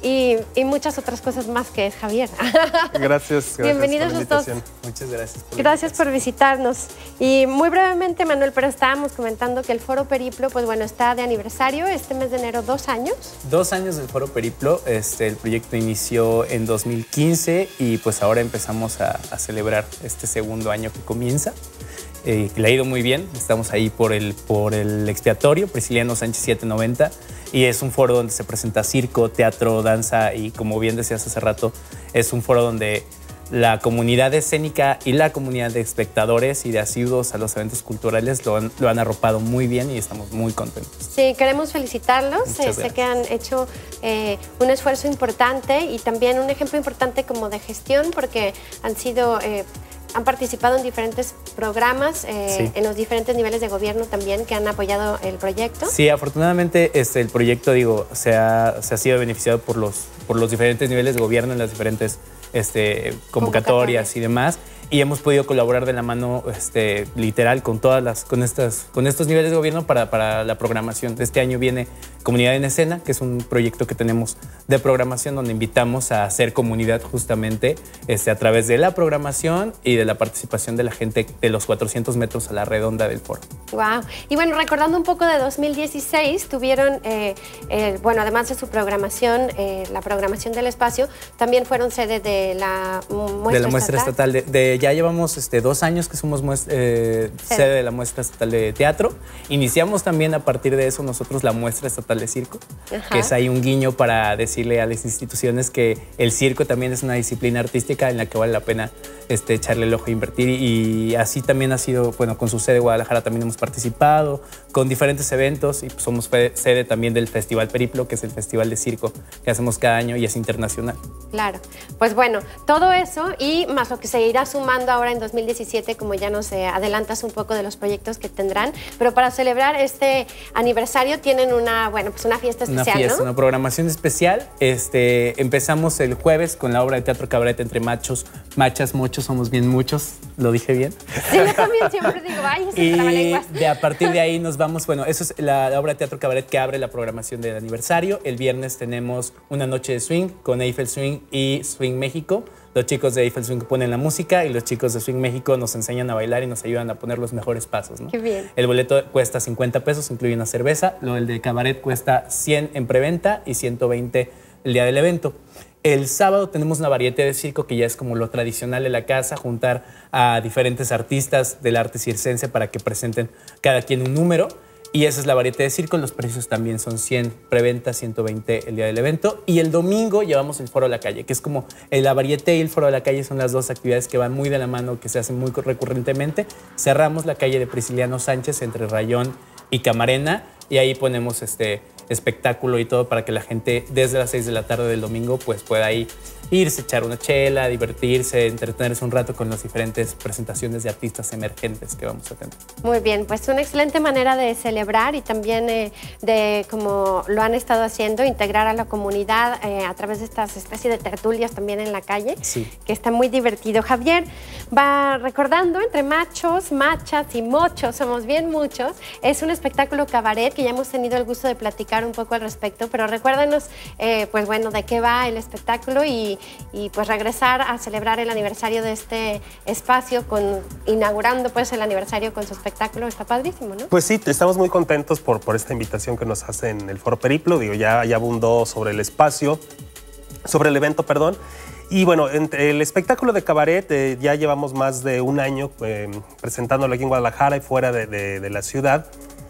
y, y muchas otras cosas más que es Javier. Gracias, gracias. Bienvenidos por la los dos. Muchas gracias. Por Gracias por visitarnos. Y muy brevemente, Manuel, pero estábamos comentando que el Foro Periplo, pues bueno, está de aniversario este mes de enero, dos años. Dos años del Foro Periplo. Este, el proyecto inició en dos mil quince y pues ahora empezamos a, a celebrar este segundo año que comienza. Eh, le ha ido muy bien. Estamos ahí por el, por el expiatorio, Prisciliano Sánchez setecientos noventa, y es un foro donde se presenta circo, teatro, danza y, como bien decías hace rato, es un foro donde la comunidad escénica y la comunidad de espectadores y de asiduos a los eventos culturales lo han, lo han arropado muy bien y estamos muy contentos. Sí, queremos felicitarlos. Eh, sé que han hecho eh, un esfuerzo importante y también un ejemplo importante como de gestión, porque han sido... Eh, han participado en diferentes programas, eh, sí. en los diferentes niveles de gobierno también, que han apoyado el proyecto. Sí, afortunadamente este, el proyecto, digo, se ha, se ha sido beneficiado por los, por los diferentes niveles de gobierno en las diferentes este, convocatorias, convocatorias y demás. Y hemos podido colaborar de la mano este, literal con todas las, con estas, con estos niveles de gobierno para, para la programación. Este año viene Comunidad en Escena, que es un proyecto que tenemos de programación donde invitamos a hacer comunidad justamente este, a través de la programación y de la participación de la gente de los cuatrocientos metros a la redonda del foro. Wow. Y bueno, recordando un poco de dos mil dieciséis, tuvieron, eh, eh, bueno, además de su programación, eh, la programación del espacio, también fueron sede de la muestra de la muestra estatal. estatal de, de ya llevamos este, dos años que somos muestra, eh, sede de la muestra estatal de teatro. Iniciamos también a partir de eso nosotros la muestra estatal de circo, Ajá. que es ahí un guiño para decirle a las instituciones que el circo también es una disciplina artística en la que vale la pena este, echarle el ojo e invertir. Y, y así también ha sido, bueno, con su sede Guadalajara también hemos participado, con diferentes eventos, y pues somos sede también del Festival Periplo, que es el festival de circo que hacemos cada año y es internacional. Claro, pues bueno, todo eso y más lo que se irá sumando ahora en dos mil diecisiete, como ya nos eh, adelantas un poco de los proyectos que tendrán, pero para celebrar este aniversario tienen una, bueno, pues una fiesta especial, Una fiesta, ¿no? una programación especial. Este, empezamos el jueves con la obra de teatro cabaret Entre Machos, Machas, Mochos, Somos Bien Muchos, ¿lo dije bien? Sí, yo también siempre digo, ay, ese y trabalenguas. de, a partir de ahí nos vamos, bueno, eso es la, la obra de teatro cabaret que abre la programación del aniversario. El viernes tenemos una noche de swing con Eiffel Swing y Swing México. Los chicos de Eiffel Swing ponen la música y los chicos de Swing México nos enseñan a bailar y nos ayudan a poner los mejores pasos, ¿no? Qué bien. El boleto cuesta cincuenta pesos, incluye una cerveza. Lo del de cabaret cuesta cien en preventa y ciento veinte el día del evento. El sábado tenemos una variedad de circo que ya es como lo tradicional de la casa, juntar a diferentes artistas del arte circense para que presenten cada quien un número. Y esa es la variedad de circo. Los precios también son cien preventa, ciento veinte el día del evento. Y el domingo llevamos el Foro a la Calle, que es como la variedad y el Foro a la Calle son las dos actividades que van muy de la mano, que se hacen muy recurrentemente. Cerramos la calle de Prisciliano Sánchez entre Rayón y Camarena y ahí ponemos este espectáculo y todo para que la gente desde las seis de la tarde del domingo pues pueda ahí irse, echar una chela, divertirse, entretenerse un rato con las diferentes presentaciones de artistas emergentes que vamos a tener. Muy bien, pues una excelente manera de celebrar y también eh, de, como lo han estado haciendo, integrar a la comunidad eh, a través de estas especies de tertulias también en la calle, sí. que está muy divertido. Javier va recordando Entre Machos, Machas y Mochos, somos bien muchos. Es un espectáculo cabaret que ya hemos tenido el gusto de platicar un poco al respecto, pero recuérdanos, eh, pues bueno, de qué va el espectáculo y y pues regresar a celebrar el aniversario de este espacio, con, inaugurando pues el aniversario con su espectáculo. Está padrísimo, ¿no? Pues sí, estamos muy contentos por, por esta invitación que nos hace en el Foro Periplo. Digo, ya, ya abundó sobre el espacio, sobre el evento, perdón. Y bueno, el espectáculo de cabaret eh, ya llevamos más de un año eh, presentándolo aquí en Guadalajara y fuera de, de, de la ciudad.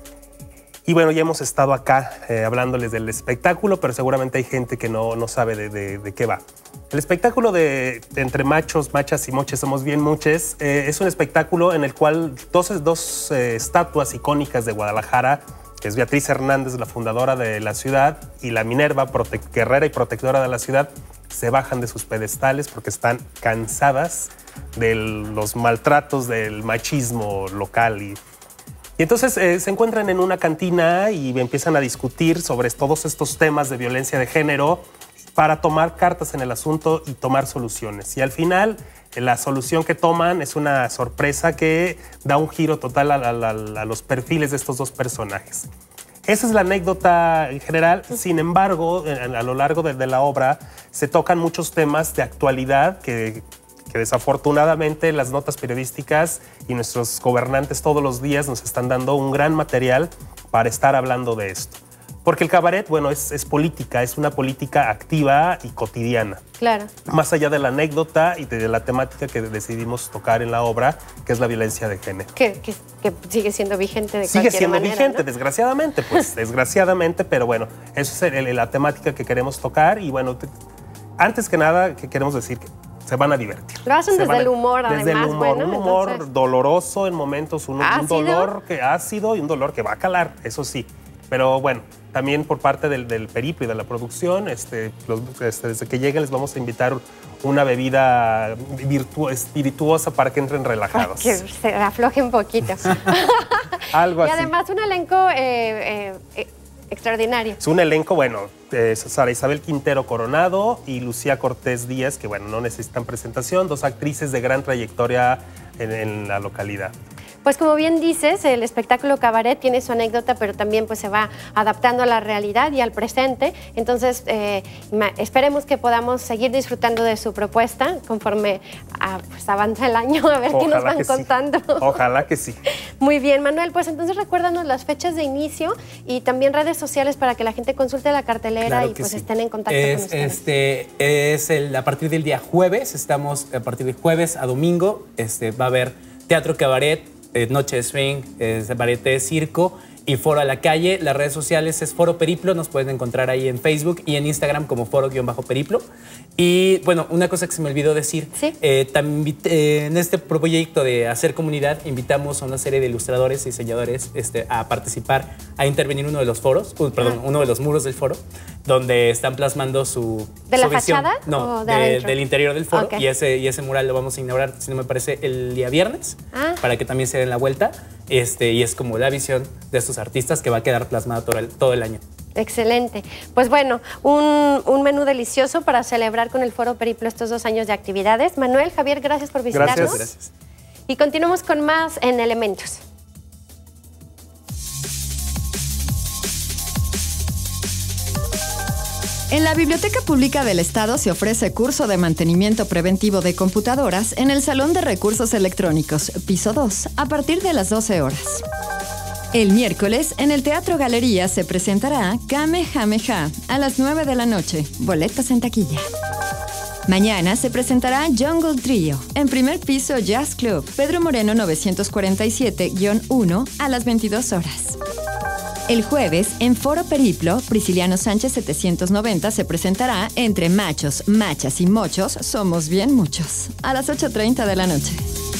Y bueno, ya hemos estado acá eh, hablándoles del espectáculo, pero seguramente hay gente que no, no sabe de, de, de qué va. El espectáculo de, de Entre Machos, Machas y Moches Somos Bien Muches eh, es un espectáculo en el cual dos, dos eh, estatuas icónicas de Guadalajara, que es Beatriz Hernández, la fundadora de la ciudad, y la Minerva, guerrera y protectora de la ciudad, se bajan de sus pedestales porque están cansadas de los maltratos del machismo local. Y, y entonces eh, se encuentran en una cantina y empiezan a discutir sobre todos estos temas de violencia de género para tomar cartas en el asunto y tomar soluciones. Y al final, la solución que toman es una sorpresa que da un giro total a, a, a, a los perfiles de estos dos personajes. Esa es la anécdota en general. Sin embargo, a, a lo largo de, de la obra se tocan muchos temas de actualidad que, que desafortunadamente las notas periodísticas y nuestros gobernantes todos los días nos están dando un gran material para estar hablando de esto. Porque el cabaret, bueno, es, es política, es una política activa y cotidiana. Claro. Más allá de la anécdota y de la temática que decidimos tocar en la obra, que es la violencia de género. Que, que, que sigue siendo vigente de sigue cualquier siendo manera, vigente, ¿no? desgraciadamente, pues, desgraciadamente, pero bueno, eso es el, el, la temática que queremos tocar y bueno, te, antes que nada, que queremos decir que se van a divertir. Lo hacen desde el humor, además. Desde el humor, bueno, un humor entonces... doloroso en momentos, un, un dolor que ácido y un dolor que va a calar, eso sí. Pero bueno, también por parte del, del periplo y de la producción, este, los, este, desde que lleguen les vamos a invitar una bebida virtu espirituosa para que entren relajados. Ay, que se afloje un poquito. Algo así. Y además un elenco eh, eh, extraordinario. Es un elenco, bueno, eh, Sara Isabel Quintero Coronado y Lucía Cortés Díaz, que bueno, no necesitan presentación, dos actrices de gran trayectoria en, en la localidad. Pues como bien dices, el espectáculo Cabaret tiene su anécdota, pero también pues se va adaptando a la realidad y al presente. Entonces, eh, esperemos que podamos seguir disfrutando de su propuesta conforme a, pues, avanza el año, a ver Ojalá qué nos van contando. Sí. Ojalá que sí. Muy bien, Manuel, pues entonces recuérdanos las fechas de inicio y también redes sociales para que la gente consulte la cartelera claro y pues sí. estén en contacto es, con ustedes. Este, es el, a partir del día jueves, estamos a partir de jueves a domingo, este, va a haber teatro Cabaret, Eh, Noche de Swing, eh, Cabaret de Circo y Foro a la Calle. Las redes sociales es Foro Periplo, nos pueden encontrar ahí en Facebook y en Instagram como Foro-Periplo. Y bueno, una cosa que se me olvidó decir, ¿Sí? eh, también, eh, en este proyecto de hacer comunidad invitamos a una serie de ilustradores y diseñadores este, a participar, a intervenir uno de los foros, uh, perdón, ah. uno de los muros del foro, donde están plasmando su ¿De su la visión. fachada? No, de de, del interior del foro okay. y, ese, y ese mural lo vamos a inaugurar, si no me parece, el día viernes, ah. para que también se den la vuelta. Este, y es como la visión de estos artistas que va a quedar plasmada todo el, todo el año. Excelente. Pues bueno, un, un menú delicioso para celebrar con el Foro Periplo estos dos años de actividades. Manuel, Javier, gracias por visitarnos. Gracias. gracias. Y continuamos con más en Elementos. En la Biblioteca Pública del Estado se ofrece curso de mantenimiento preventivo de computadoras en el Salón de Recursos Electrónicos, piso dos, a partir de las doce horas. El miércoles, en el Teatro Galería se presentará Kamehameha a las nueve de la noche, boletas en taquilla. Mañana se presentará Jungle Trio, en primer piso Jazz Club, Pedro Moreno novecientos cuarenta y siete guión uno, a las veintidós horas. El jueves, en Foro Periplo, Prisciliano Sánchez setecientos noventa se presentará Entre machos, machas y mochos, somos bien muchos, a las ocho treinta de la noche.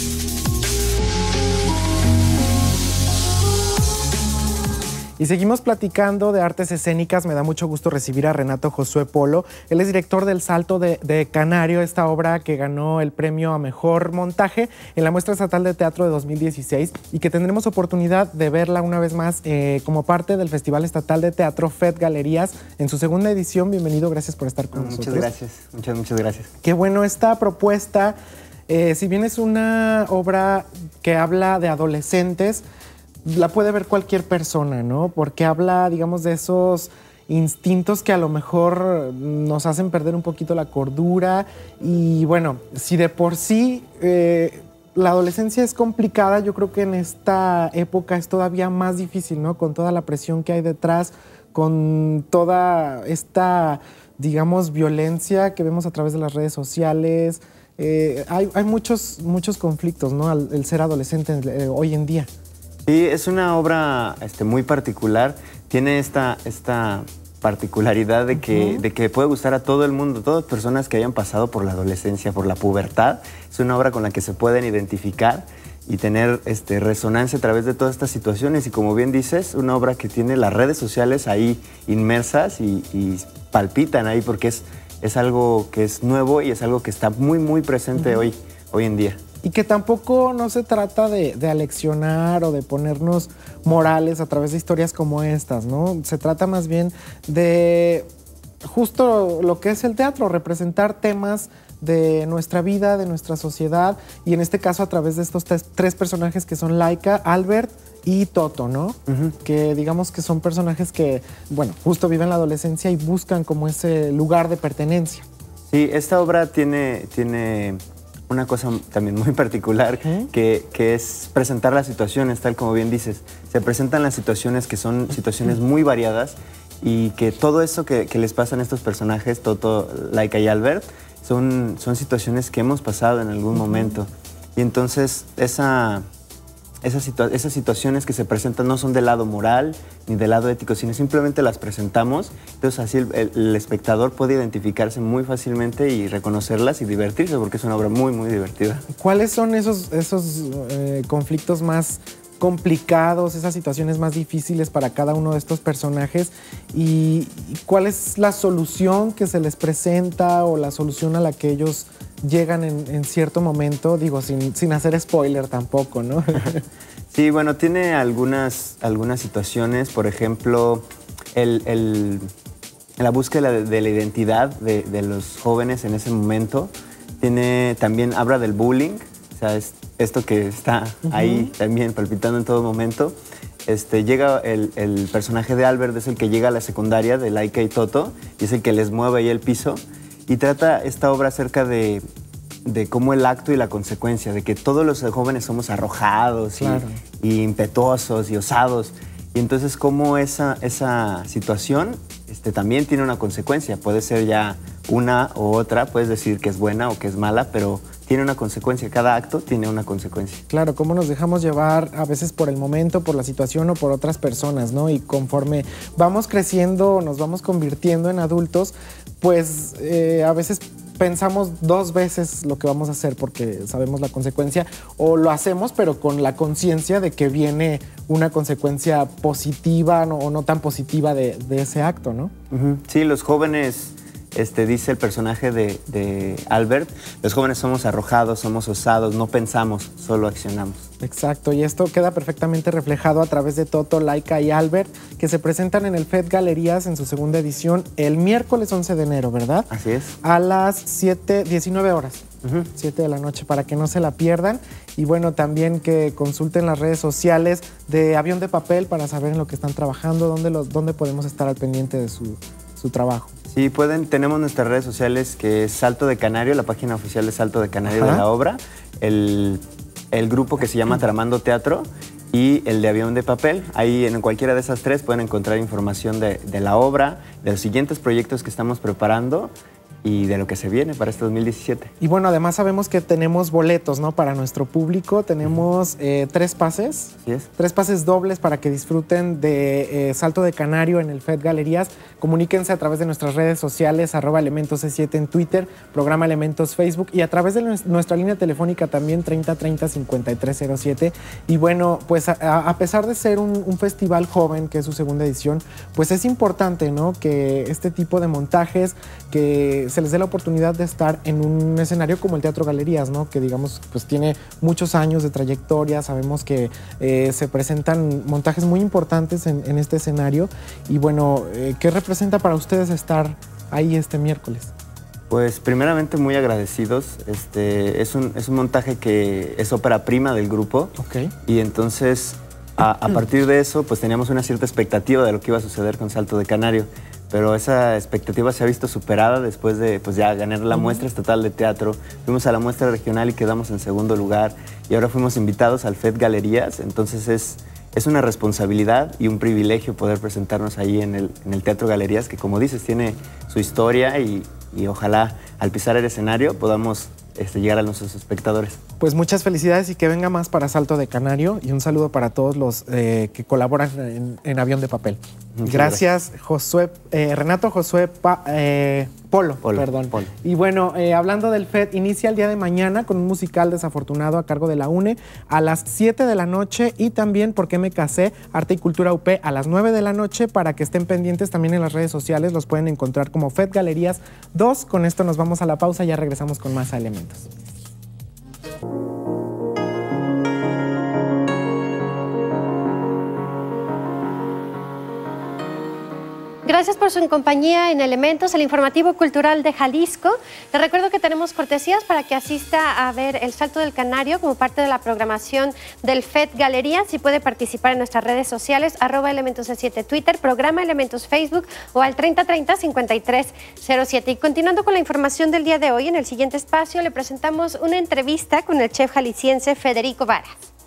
Y seguimos platicando de artes escénicas. Me da mucho gusto recibir a Renato Josué Polo. Él es director del Salto de, de Canario, esta obra que ganó el premio a Mejor Montaje en la Muestra Estatal de Teatro de dos mil dieciséis y que tendremos oportunidad de verla una vez más eh, como parte del Festival Estatal de Teatro F E D Galerías en su segunda edición. Bienvenido, gracias por estar con muchas nosotros. Muchas gracias, muchas, muchas gracias. Qué bueno esta propuesta. Eh, si bien es una obra que habla de adolescentes, la puede ver cualquier persona, ¿no? Porque habla, digamos, de esos instintos que a lo mejor nos hacen perder un poquito la cordura. Y bueno, si de por sí eh, la adolescencia es complicada, yo creo que en esta época es todavía más difícil, ¿no? Con toda la presión que hay detrás, con toda esta, digamos, violencia que vemos a través de las redes sociales. Eh, hay, hay muchos, muchos conflictos, ¿no? Al el ser adolescente eh, hoy en día. Sí, es una obra este, muy particular. Tiene esta, esta particularidad de que, uh-huh. de que puede gustar a todo el mundo, todas personas que hayan pasado por la adolescencia, por la pubertad. Es una obra con la que se pueden identificar y tener este, resonancia a través de todas estas situaciones. Y como bien dices, una obra que tiene las redes sociales ahí inmersas y, y palpitan ahí porque es, es algo que es nuevo y es algo que está muy, muy presente uh-huh. hoy, hoy en día. Y que tampoco no se trata de, de aleccionar o de ponernos morales a través de historias como estas, ¿no? Se trata más bien de justo lo que es el teatro, representar temas de nuestra vida, de nuestra sociedad, y en este caso a través de estos tres, tres personajes que son Laika, Albert y Toto, ¿no? Uh-huh. Que digamos que son personajes que, bueno, justo viven la adolescencia y buscan como ese lugar de pertenencia. Sí, esta obra tiene, tiene una cosa también muy particular, ¿eh? que, que es presentar las situaciones, tal como bien dices. Se presentan las situaciones que son situaciones muy variadas y que todo eso que, que les pasan a estos personajes, Toto, Laika y Albert, son, son situaciones que hemos pasado en algún uh-huh. momento. Y entonces esa... Esas, situa esas situaciones que se presentan no son del lado moral ni del lado ético, sino simplemente las presentamos. Entonces así el, el, el espectador puede identificarse muy fácilmente y reconocerlas y divertirse, porque es una obra muy, muy divertida. ¿Cuáles son esos, esos eh, conflictos más complicados, esas situaciones más difíciles para cada uno de estos personajes? ¿Y, y cuál es la solución que se les presenta o la solución a la que ellos llegan en, en cierto momento? Digo, sin, sin hacer spoiler tampoco, ¿no? Sí, bueno, tiene algunas, algunas situaciones, por ejemplo, el, el, la búsqueda de, de la identidad de, de los jóvenes en ese momento. Tiene, también habla del bullying, o sea, es esto que está uh-huh. ahí también palpitando en todo momento. Este, llega el, el personaje de Albert, es el que llega a la secundaria de Laika y Toto, y es el que les mueve ahí el piso. Y trata esta obra acerca de, de cómo el acto y la consecuencia, de que todos los jóvenes somos arrojados claro. y, y impetuosos y osados. Y entonces cómo esa, esa situación este, también tiene una consecuencia. Puede ser ya una u otra, puedes decir que es buena o que es mala, pero tiene una consecuencia. Cada acto tiene una consecuencia. Claro, cómo nos dejamos llevar a veces por el momento, por la situación o por otras personas, ¿no? Y conforme vamos creciendo, nos vamos convirtiendo en adultos, pues eh, a veces pensamos dos veces lo que vamos a hacer porque sabemos la consecuencia, o lo hacemos pero con la conciencia de que viene una consecuencia positiva no, o no tan positiva de, de ese acto, ¿no? Uh-huh. Sí, los jóvenes, este, dice el personaje de, de Albert, los jóvenes somos arrojados, somos osados, no pensamos, solo accionamos. Exacto, y esto queda perfectamente reflejado a través de Toto, Laika y Albert, que se presentan en el F E D Galerías en su segunda edición el miércoles once de enero, ¿verdad? Así es. A las siete, diecinueve horas, uh-huh. siete de la noche, para que no se la pierdan. Y bueno, también que consulten las redes sociales de Avión de Papel para saber en lo que están trabajando, dónde, los, dónde podemos estar al pendiente de su, su trabajo. Sí, pueden, tenemos nuestras redes sociales, que es Salto de Canario, la página oficial de Salto de Canario Ajá. de la obra, el... el grupo que se llama Tramando Teatro y el de Avión de Papel. Ahí en cualquiera de esas tres pueden encontrar información de, de la obra, de los siguientes proyectos que estamos preparando y de lo que se viene para este dos mil diecisiete. Y bueno, además sabemos que tenemos boletos, ¿no? Para nuestro público. Tenemos eh, tres pases. Así es. Tres pases dobles para que disfruten de eh, Salto de Canario en el F E D Galerías. Comuníquense a través de nuestras redes sociales, arroba Elementos C siete en Twitter, programa Elementos Facebook, y a través de nuestra línea telefónica también treinta treinta cincuenta y tres cero siete. Y bueno, pues a, a pesar de ser un, un festival joven, que es su segunda edición, pues es importante, ¿no? Que este tipo de montajes, que se les dé la oportunidad de estar en un escenario como el Teatro Galerías, ¿no? Que digamos, pues tiene muchos años de trayectoria. Sabemos que eh, se presentan montajes muy importantes en, en este escenario. Y bueno, eh, ¿qué representa para ustedes estar ahí este miércoles? Pues primeramente muy agradecidos. Este, es, un, es un montaje que es ópera prima del grupo. Okay. Y entonces, a, a partir de eso, pues teníamos una cierta expectativa de lo que iba a suceder con Salto de Canario. Pero esa expectativa se ha visto superada después de pues, ya ganar la uh-huh. muestra estatal de teatro. Fuimos a la muestra regional y quedamos en segundo lugar. Y ahora fuimos invitados al F E D Galerías. Entonces es, es una responsabilidad y un privilegio poder presentarnos ahí en el, en el Teatro Galerías, que como dices, tiene su historia y, y ojalá al pisar el escenario podamos este, llegar a nuestros espectadores. Pues muchas felicidades y que venga más para Salto de Canario, y un saludo para todos los eh, que colaboran en, en Avión de Papel. Muchas gracias, gracias. Josué, eh, Renato Josué pa, eh, Polo, Polo, perdón. Polo. Y bueno, eh, hablando del F E D, inicia el día de mañana con un musical desafortunado a cargo de la UNE a las siete de la noche, y también ¿Por qué me casé? Arte y Cultura U P a las nueve de la noche, para que estén pendientes también en las redes sociales. Los pueden encontrar como F E D Galerías dos. Con esto nos vamos a la pausa y ya regresamos con más Elementos. Gracias por su compañía en Elementos, el informativo cultural de Jalisco. Les recuerdo que tenemos cortesías para que asista a ver El Salto del Canario como parte de la programación del F E D Galería. Si puede participar en nuestras redes sociales, arroba Elementos C siete Twitter, programa Elementos Facebook o al treinta treinta cincuenta y tres cero siete. Y continuando con la información del día de hoy, en el siguiente espacio le presentamos una entrevista con el chef jalisciense Federico Varas.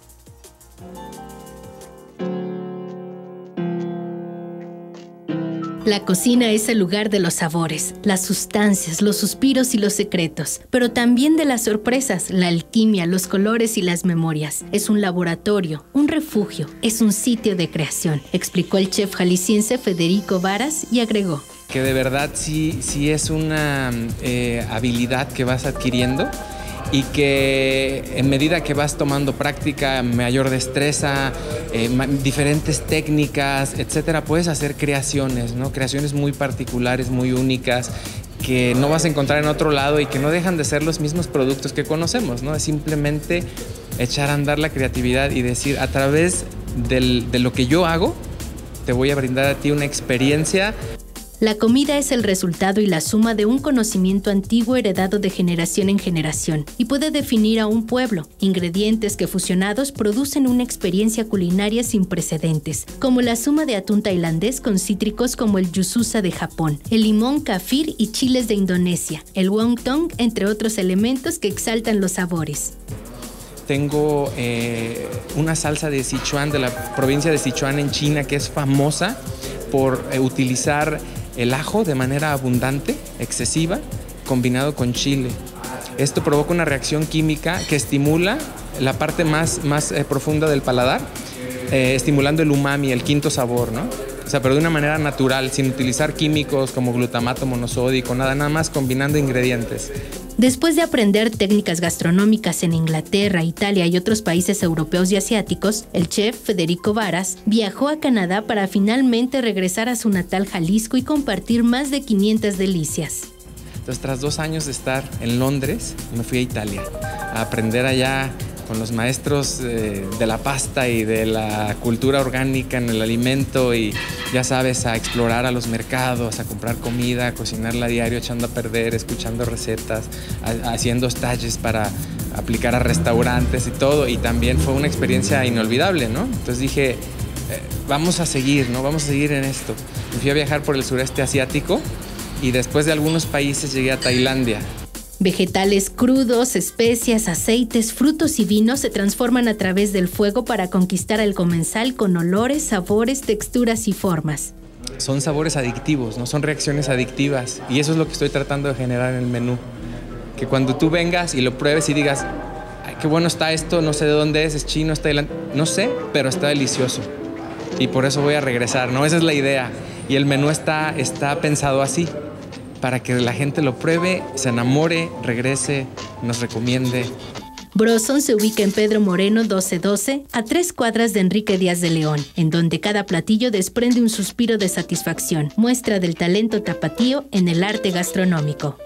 La cocina es el lugar de los sabores, las sustancias, los suspiros y los secretos, pero también de las sorpresas, la alquimia, los colores y las memorias. Es un laboratorio, un refugio, es un sitio de creación, explicó el chef jalisciense Federico Varas y agregó que de verdad sí, sí es una eh, habilidad que vas adquiriendo y que en medida que vas tomando práctica, mayor destreza, eh, diferentes técnicas, etcétera, puedes hacer creaciones, ¿no? Creaciones muy particulares, muy únicas, que no vas a encontrar en otro lado y que no dejan de ser los mismos productos que conocemos, ¿no? Es simplemente echar a andar la creatividad y decir, a través del, de lo que yo hago, te voy a brindar a ti una experiencia. La comida es el resultado y la suma de un conocimiento antiguo heredado de generación en generación y puede definir a un pueblo. Ingredientes que fusionados producen una experiencia culinaria sin precedentes, como la suma de atún tailandés con cítricos como el yuzusa de Japón, el limón kafir y chiles de Indonesia, el wonton, entre otros elementos que exaltan los sabores. Tengo eh, una salsa de Sichuan, de la provincia de Sichuan en China, que es famosa por eh, utilizar el ajo de manera abundante, excesiva, combinado con chile. Esto provoca una reacción química que estimula la parte más, más eh, profunda del paladar, eh, estimulando el umami, el quinto sabor, ¿no? O sea, pero de una manera natural, sin utilizar químicos como glutamato monosódico, nada, nada más combinando ingredientes. Después de aprender técnicas gastronómicas en Inglaterra, Italia y otros países europeos y asiáticos, el chef Federico Varas viajó a Canadá para finalmente regresar a su natal Jalisco y compartir más de quinientas delicias. Entonces, tras dos años de estar en Londres, me fui a Italia a aprender allá con los maestros eh, de la pasta y de la cultura orgánica en el alimento y, ya sabes, a explorar a los mercados, a comprar comida, a cocinarla a diario, echando a perder, escuchando recetas, a, haciendo stalles para aplicar a restaurantes y todo. Y también fue una experiencia inolvidable, ¿no? Entonces dije, eh, vamos a seguir, ¿no? Vamos a seguir en esto. Me fui a viajar por el sureste asiático y después de algunos países llegué a Tailandia. Vegetales crudos, especias, aceites, frutos y vinos se transforman a través del fuego para conquistar al comensal con olores, sabores, texturas y formas. Son sabores adictivos, no son reacciones adictivas. Y eso es lo que estoy tratando de generar en el menú. Que cuando tú vengas y lo pruebes y digas, ay, qué bueno está esto, no sé de dónde es, es chino, es tailandés, no sé, pero está delicioso. Y por eso voy a regresar, ¿no? Esa es la idea. Y el menú está, está pensado así, para que la gente lo pruebe, se enamore, regrese, nos recomiende. Brozón se ubica en Pedro Moreno doce doce, a tres cuadras de Enrique Díaz de León, en donde cada platillo desprende un suspiro de satisfacción, muestra del talento tapatío en el arte gastronómico.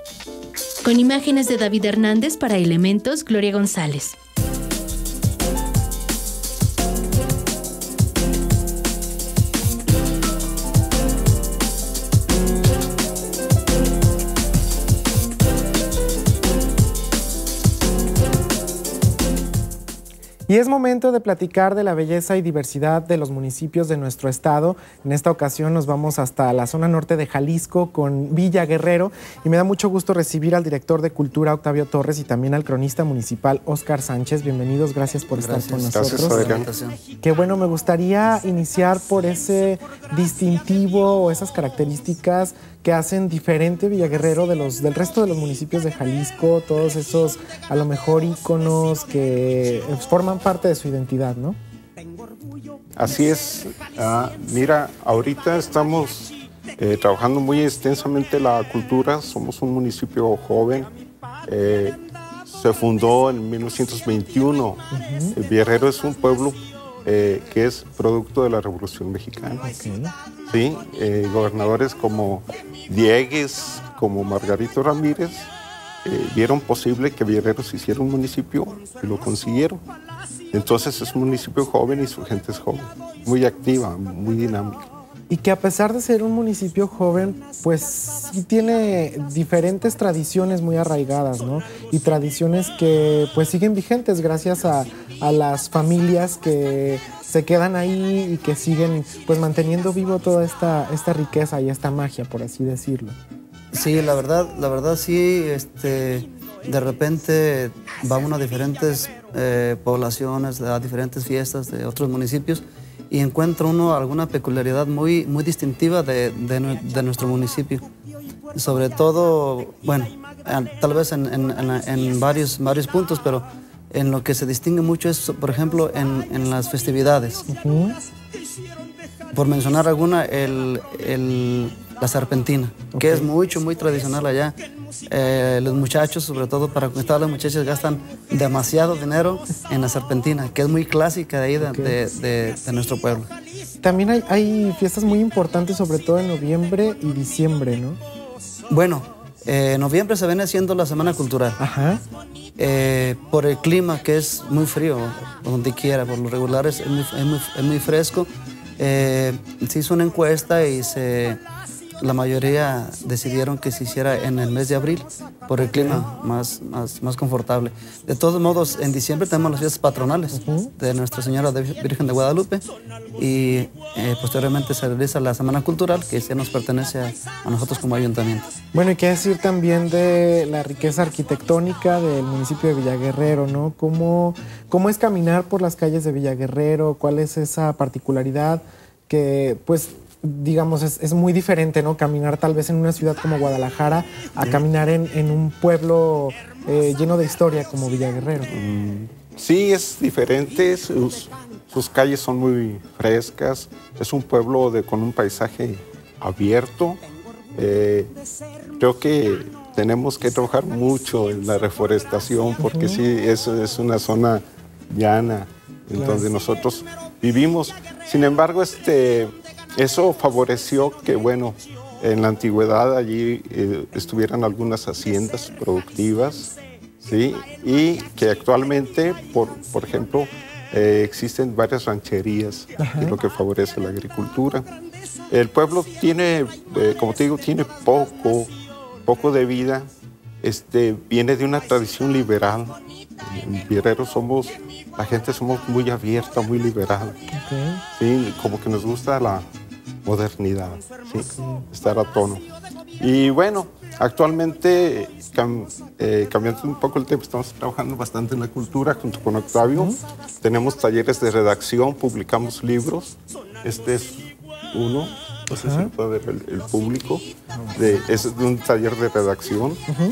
Con imágenes de David Hernández para Elementos, Gloria González. Y es momento de platicar de la belleza y diversidad de los municipios de nuestro estado. En esta ocasión nos vamos hasta la zona norte de Jalisco con Villa Guerrero y me da mucho gusto recibir al director de Cultura Octavio Torres y también al cronista municipal Óscar Sánchez. Bienvenidos, gracias por gracias. estar con nosotros. Gracias, Adrián. Qué bueno, me gustaría iniciar por ese distintivo o esas características que hacen diferente Villa Guerrero de los, del resto de los municipios de Jalisco, todos esos a lo mejor íconos que forman parte de su identidad, ¿no? Así es. Uh, mira, ahorita estamos eh, trabajando muy extensamente la cultura, somos un municipio joven, eh, se fundó en mil novecientos veintiuno, uh-huh. El Guerrero es un pueblo eh, que es producto de la Revolución Mexicana. Okay. Sí, eh, gobernadores como Diegues, como Margarito Ramírez, eh, vieron posible que Guerrero se hiciera un municipio y lo consiguieron. Entonces es un municipio joven y su gente es joven, muy activa, muy dinámica. y que a pesar de ser un municipio joven, pues sí tiene diferentes tradiciones muy arraigadas, ¿no? Y tradiciones que pues siguen vigentes gracias a, a las familias que se quedan ahí y que siguen pues manteniendo vivo toda esta, esta riqueza y esta magia, por así decirlo. Sí, la verdad, la verdad sí, este, de repente va uno a diferentes eh, poblaciones, a diferentes fiestas de otros municipios y encuentra uno alguna peculiaridad muy, muy distintiva de, de, de nuestro municipio. Sobre todo, bueno, tal vez en, en, en varios, varios puntos, pero en lo que se distingue mucho es, por ejemplo, en, en las festividades. Uh-huh. Por mencionar alguna, el, el, la serpentina, okay, que es mucho, muy tradicional allá. Eh, los muchachos, sobre todo para conquistar a las muchachas, gastan demasiado dinero en la serpentina, que es muy clásica de ahí, okay, de, de, de nuestro pueblo. También hay, hay fiestas muy importantes, sobre todo en noviembre y diciembre, ¿no? Bueno, eh, en noviembre se viene haciendo la Semana Cultural. Ajá. Eh, por el clima, que es muy frío, donde quiera, por lo regular es muy, es muy, es muy fresco. Eh, se hizo una encuesta y se, la mayoría decidieron que se hiciera en el mes de abril por el clima más, más, más confortable. De todos modos, en diciembre tenemos las fiestas patronales uh-huh. de Nuestra Señora de Virgen de Guadalupe y eh, posteriormente se realiza la Semana Cultural, que ya nos pertenece a, a nosotros como ayuntamiento. Bueno, y qué decir también de la riqueza arquitectónica del municipio de Villaguerrero, ¿no? ¿Cómo, cómo es caminar por las calles de Villaguerrero? ¿Cuál es esa particularidad que, pues, digamos, es, es muy diferente, ¿no? Caminar tal vez en una ciudad como Guadalajara a caminar en, en un pueblo eh, lleno de historia como Villaguerrero. Sí, es diferente. Sus, sus calles son muy frescas. Es un pueblo de, con un paisaje abierto. Eh, creo que tenemos que trabajar mucho en la reforestación porque uh-huh. sí, eso es una zona llana en claro. donde nosotros vivimos. Sin embargo, este... eso favoreció que, bueno, en la antigüedad allí eh, estuvieran algunas haciendas productivas, ¿sí? Y que actualmente, por, por ejemplo, eh, existen varias rancherías, Ajá. que es lo que favorece la agricultura. El pueblo tiene, eh, como te digo, tiene poco, poco de vida. Este, viene de una tradición liberal. En Guerrero somos, la gente somos muy abierta, muy liberal. Okay. Sí, como que nos gusta la modernidad, ¿sí? Estar a tono. Y bueno, actualmente, cam, eh, cambiando un poco el tema, estamos trabajando bastante en la cultura junto con Octavio. Uh-huh. Tenemos talleres de redacción, publicamos libros. Este es uno, no sé uh-huh. si puede ver el, el público. De, es de un taller de redacción. Uh-huh.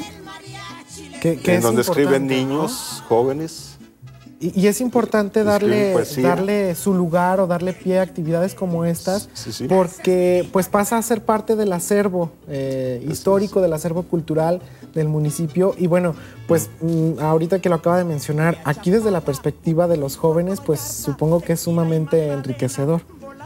¿Qué, qué en donde escriben niños, ¿no? jóvenes. Y, y es importante darle, darle su lugar o darle pie a actividades como estas, sí, sí. porque pues pasa a ser parte del acervo eh, histórico, del acervo cultural del municipio. Y bueno, pues mm, ahorita que lo acaba de mencionar, aquí desde la perspectiva de los jóvenes, pues supongo que es sumamente enriquecedor.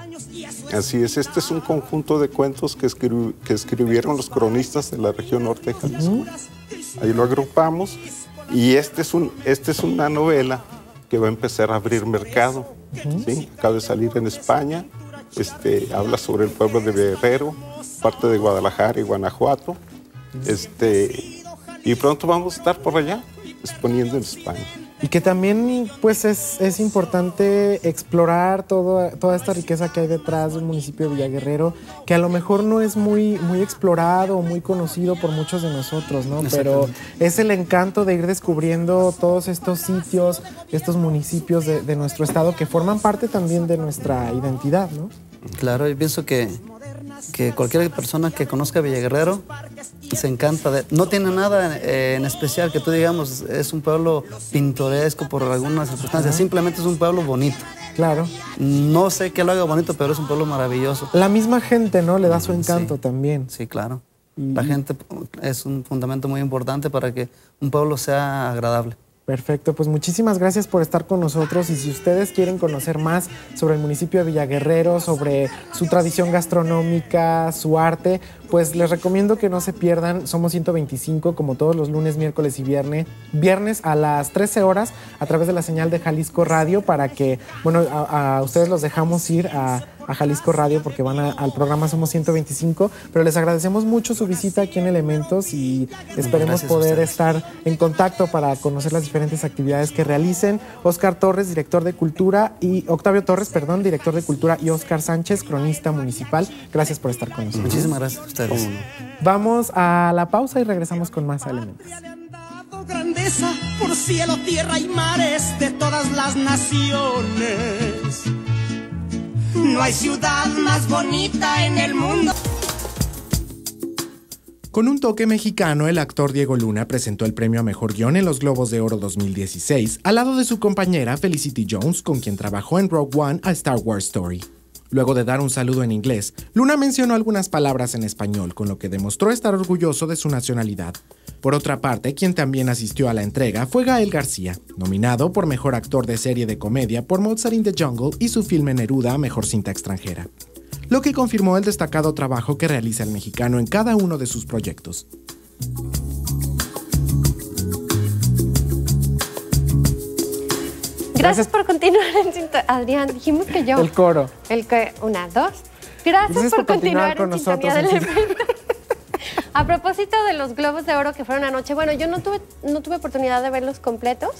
Así es, este es un conjunto de cuentos que, escri que escribieron los cronistas de la región norte de Jalisco. Uh-huh. Ahí lo agrupamos y este es, un, este es una novela que va a empezar a abrir mercado. Uh-huh. ¿Sí? Acaba de salir en España, este, habla sobre el pueblo de Guerrero, parte de Guadalajara y Guanajuato. Uh-huh. este, y pronto vamos a estar por allá, exponiendo en España. Y que también pues es, es importante explorar todo, toda esta riqueza que hay detrás del municipio de Villaguerrero, que a lo mejor no es muy, muy explorado o muy conocido por muchos de nosotros, ¿no? Pero es el encanto de ir descubriendo todos estos sitios, estos municipios de, de nuestro estado que forman parte también de nuestra identidad, ¿no? Claro, yo pienso que, que cualquier persona que conozca Villaguerrero se encanta. De, no tiene nada eh, en especial que tú digamos, es un pueblo pintoresco por algunas circunstancias, simplemente es un pueblo bonito. Claro. No sé qué lo haga bonito, pero es un pueblo maravilloso. La misma gente, ¿no? Le da su encanto sí. también. Sí, claro. Y... la gente es un fundamento muy importante para que un pueblo sea agradable. Perfecto, pues muchísimas gracias por estar con nosotros y si ustedes quieren conocer más sobre el municipio de Villaguerrero, sobre su tradición gastronómica, su arte, pues les recomiendo que no se pierdan Somos ciento veinticinco como todos los lunes, miércoles y viernes, viernes a las trece horas a través de la señal de Jalisco Radio para que, bueno, a, a ustedes los dejamos ir a, a Jalisco Radio porque van a, al programa Somos ciento veinticinco, pero les agradecemos mucho su visita aquí en Elementos y esperemos poder estar en contacto para conocer las diferentes actividades que realicen. Oscar Torres, director de Cultura, y Octavio Torres, perdón, director de Cultura, y Oscar Sánchez, cronista municipal. Gracias por estar con nosotros. Muchísimas gracias a ustedes. Vamos a la pausa y regresamos con más Elementos. Grandeza por cielo, tierra y mares de todas las naciones. No hay ciudad más bonita en el mundo. Con un toque mexicano, el actor Diego Luna presentó el premio a Mejor Guión en los Globos de Oro dos mil dieciséis, al lado de su compañera Felicity Jones, con quien trabajó en Rogue One, a Star Wars Story. Luego de dar un saludo en inglés, Luna mencionó algunas palabras en español, con lo que demostró estar orgulloso de su nacionalidad. Por otra parte, quien también asistió a la entrega fue Gael García, nominado por Mejor Actor de Serie de Comedia por Mozart in the Jungle y su filme Neruda a Mejor Cinta Extranjera, lo que confirmó el destacado trabajo que realiza el mexicano en cada uno de sus proyectos. Gracias por continuar en sintonía. Adrián, dijimos que yo. El coro. El que, una, dos. Gracias, Gracias por, por continuar, continuar con en nosotros. Sintonía del evento. A propósito de los Globos de Oro que fueron anoche, bueno, yo no tuve, no tuve oportunidad de verlos completos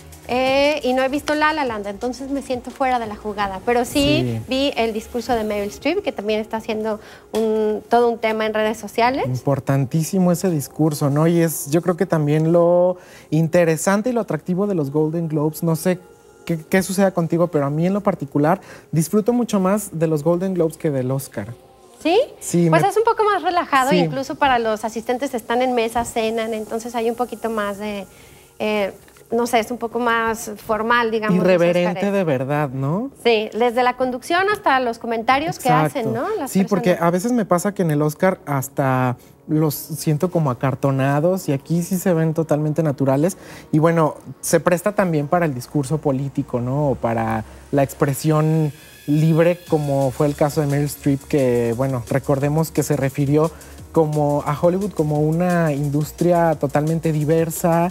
eh, y no he visto La La Land, entonces me siento fuera de la jugada. Pero sí, sí. vi el discurso de Meryl Streep, que también está haciendo un, todo un tema en redes sociales. Importantísimo ese discurso, ¿no? Y es, yo creo que también lo interesante y lo atractivo de los Golden Globes, no sé qué, qué suceda contigo, pero a mí en lo particular disfruto mucho más de los Golden Globes que del Oscar. ¿Sí? Sí, pues me... es un poco más relajado, sí. Incluso para los asistentes están en mesa, cenan, entonces hay un poquito más de, eh, no sé, es un poco más formal, digamos. Irreverente de verdad, ¿no? Sí, desde la conducción hasta los comentarios Exacto. que hacen, ¿no? Las sí, personas. Porque a veces me pasa que en el Oscar hasta los siento como acartonados y aquí sí se ven totalmente naturales. Y bueno, se presta también para el discurso político, ¿no? O para la expresión libre, como fue el caso de Meryl Streep, que, bueno, recordemos que se refirió como a Hollywood como una industria totalmente diversa,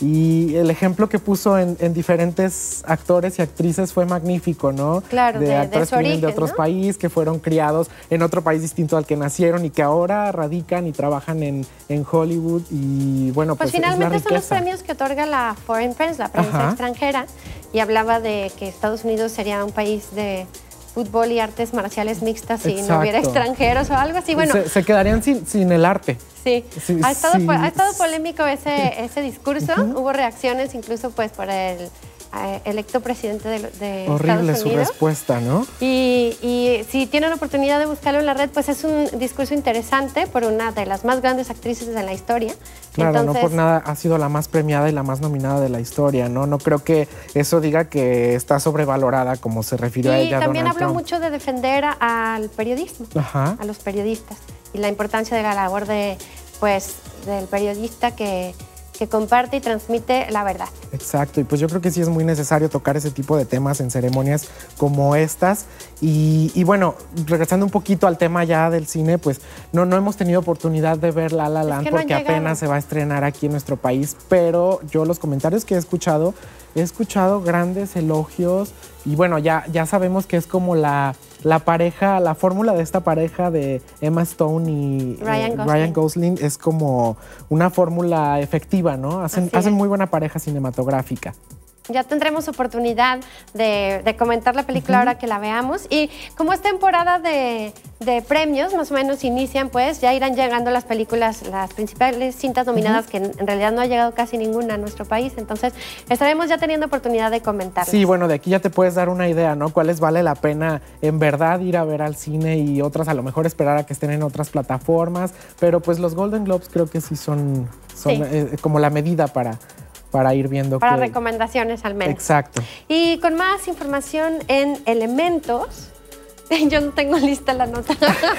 y el ejemplo que puso en, en diferentes actores y actrices fue magnífico, ¿no? Claro, de, de, actores de que vienen origen, de otros ¿no? países, que fueron criados en otro país distinto al que nacieron y que ahora radican y trabajan en, en Hollywood. Y bueno, pues, pues finalmente es la son los riqueza. premios que otorga la Foreign Press, la prensa Ajá. extranjera, y hablaba de que Estados Unidos sería un país de fútbol y artes marciales mixtas si Exacto. no hubiera extranjeros o algo así. Bueno, se, se quedarían sin, sin el arte. Sí, sí ha, estado, sí. ha estado polémico ese, ese discurso. Uh-huh. Hubo reacciones incluso pues por el eh, electo presidente de, de Horrible Estados Unidos. su respuesta, ¿no? Y, y si tienen oportunidad de buscarlo en la red, pues es un discurso interesante por una de las más grandes actrices de la historia. Claro, Entonces, no por nada ha sido la más premiada y la más nominada de la historia, ¿no? No creo que eso diga que está sobrevalorada como se refirió a ella. Y también Donald habló Trump. mucho de defender a, al periodismo, Ajá. a los periodistas, y la importancia de la labor de, pues, del periodista que, que comparte y transmite la verdad. Exacto, y pues yo creo que sí es muy necesario tocar ese tipo de temas en ceremonias como estas. Y, y bueno, regresando un poquito al tema ya del cine, pues no, no hemos tenido oportunidad de ver La La Land es que no porque han llegado. apenas se va a estrenar aquí en nuestro país, pero yo los comentarios que he escuchado, he escuchado grandes elogios y bueno, ya, ya sabemos que es como la, la pareja, la fórmula de esta pareja de Emma Stone y Ryan eh, Gosling. Ryan Gosling es como una fórmula efectiva, ¿no? Hacen, hacen muy buena pareja cinematográfica. Ya tendremos oportunidad de, de comentar la película uh-huh. ahora que la veamos. Y como es temporada de, de premios, más o menos inician, pues ya irán llegando las películas, las principales cintas nominadas, uh-huh. que en, en realidad no ha llegado casi ninguna a nuestro país. Entonces estaremos ya teniendo oportunidad de comentarlas. Sí, bueno, de aquí ya te puedes dar una idea, ¿no? Cuáles vale la pena en verdad ir a ver al cine y otras a lo mejor esperar a que estén en otras plataformas. Pero pues los Golden Globes creo que sí son, son sí. Eh, como la medida para... para ir viendo para que... recomendaciones al menos. Exacto. Y con más información en Elementos, yo no tengo lista la nota.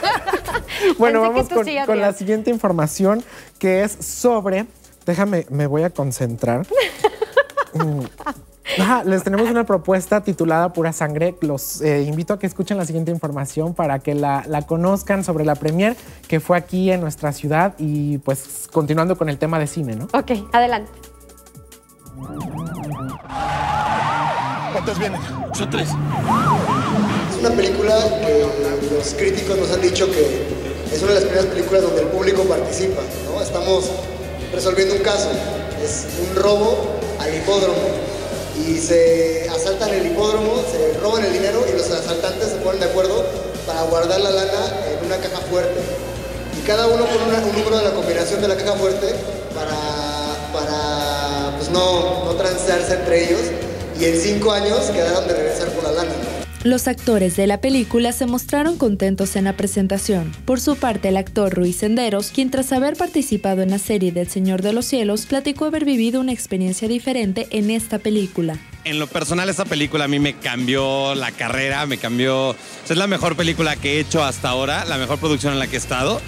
Bueno, vamos con, sí, con la siguiente información, que es sobre... Déjame, me voy a concentrar. Ajá, les tenemos una propuesta titulada Pura Sangre. Los eh, invito a que escuchen la siguiente información para que la, la conozcan sobre la premier que fue aquí en nuestra ciudad y pues continuando con el tema de cine, ¿no? Ok, adelante. ¿Cuántas vienen? Son tres. Es una película que los críticos nos han dicho que es una de las primeras películas donde el público participa, ¿no? Estamos resolviendo un caso, es un robo al hipódromo y se asaltan el hipódromo, se roban el dinero y los asaltantes se ponen de acuerdo para guardar la lana en una caja fuerte. Y cada uno pone una, un número de la combinación de la caja fuerte para, para pues no, no transearse entre ellos, y en cinco años quedaron de regresar por la lana. Los actores de la película se mostraron contentos en la presentación. Por su parte, el actor Ruiz Senderos, quien tras haber participado en la serie del Señor de los Cielos, platicó haber vivido una experiencia diferente en esta película. En lo personal, esta película a mí me cambió la carrera, me cambió... O sea, es la mejor película que he hecho hasta ahora, la mejor producción en la que he estado.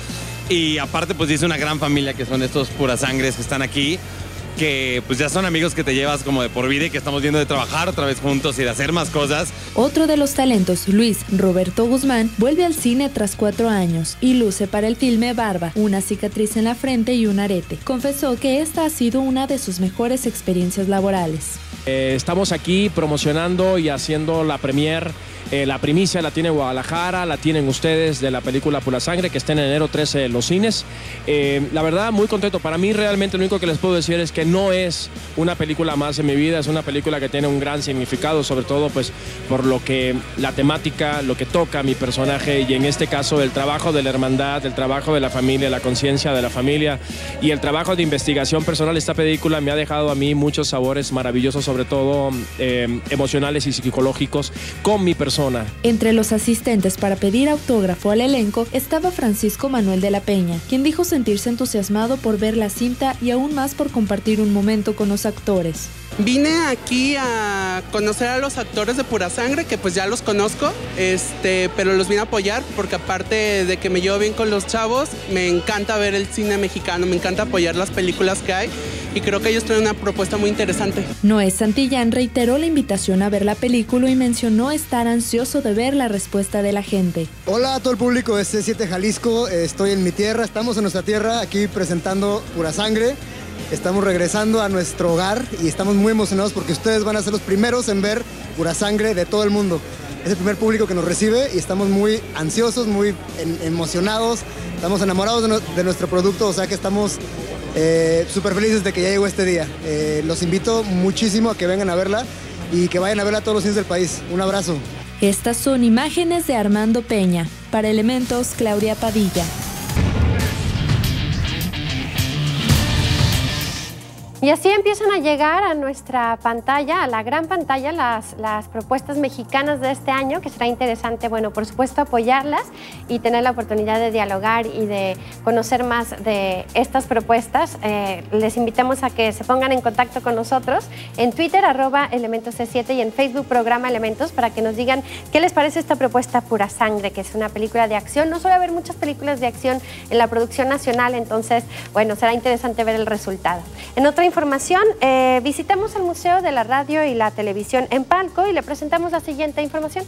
Y aparte, pues hice una gran familia que son estos puras sangres que están aquí, que pues ya son amigos que te llevas como de por vida y que estamos viendo de trabajar otra vez juntos y de hacer más cosas. Otro de los talentos, Luis Roberto Guzmán, vuelve al cine tras cuatro años y luce para el filme Barba, una cicatriz en la frente y un arete. Confesó que esta ha sido una de sus mejores experiencias laborales. Eh, estamos aquí promocionando y haciendo la premier. Eh, la primicia la tiene Guadalajara, la tienen ustedes de la película Pura Sangre, que está en enero trece en los cines. Eh, la verdad, muy contento. Para mí realmente lo único que les puedo decir es que no es una película más en mi vida, es una película que tiene un gran significado, sobre todo pues por lo que la temática, lo que toca mi personaje, y en este caso el trabajo de la hermandad, el trabajo de la familia, la conciencia de la familia y el trabajo de investigación personal. Esta película me ha dejado a mí muchos sabores maravillosos, sobre todo eh, emocionales y psicológicos con mi persona. Entre los asistentes para pedir autógrafo al elenco estaba Francisco Manuel de la Peña, quien dijo sentirse entusiasmado por ver la cinta y aún más por compartir un momento con los actores. Vine aquí a conocer a los actores de Pura Sangre, que pues ya los conozco, este, pero los vine a apoyar porque aparte de que me llevo bien con los chavos, me encanta ver el cine mexicano, me encanta apoyar las películas que hay y creo que ellos traen una propuesta muy interesante. Noé Santillán reiteró la invitación a ver la película y mencionó estar ansioso de ver la respuesta de la gente. Hola a todo el público de C siete Jalisco, estoy en mi tierra, estamos en nuestra tierra aquí presentando Pura Sangre. Estamos regresando a nuestro hogar y estamos muy emocionados porque ustedes van a ser los primeros en ver Pura Sangre de todo el mundo. Es el primer público que nos recibe y estamos muy ansiosos, muy en, emocionados, estamos enamorados de, no, de nuestro producto, o sea que estamos eh, súper felices de que ya llegó este día. Eh, los invito muchísimo a que vengan a verla y que vayan a verla a todos los cines del país. Un abrazo. Estas son imágenes de Armando Peña. Para Elementos, Claudia Padilla. Y así empiezan a llegar a nuestra pantalla, a la gran pantalla, las, las propuestas mexicanas de este año, que será interesante, bueno, por supuesto, apoyarlas y tener la oportunidad de dialogar y de conocer más de estas propuestas. Eh, les invitamos a que se pongan en contacto con nosotros en Twitter, arroba Elementos C siete, y en Facebook, Programa Elementos, para que nos digan qué les parece esta propuesta Pura Sangre, que es una película de acción. No suele haber muchas películas de acción en la producción nacional, entonces, bueno, será interesante ver el resultado. En otra información, eh, visitamos el Museo de la Radio y la Televisión en Palco y le presentamos la siguiente información.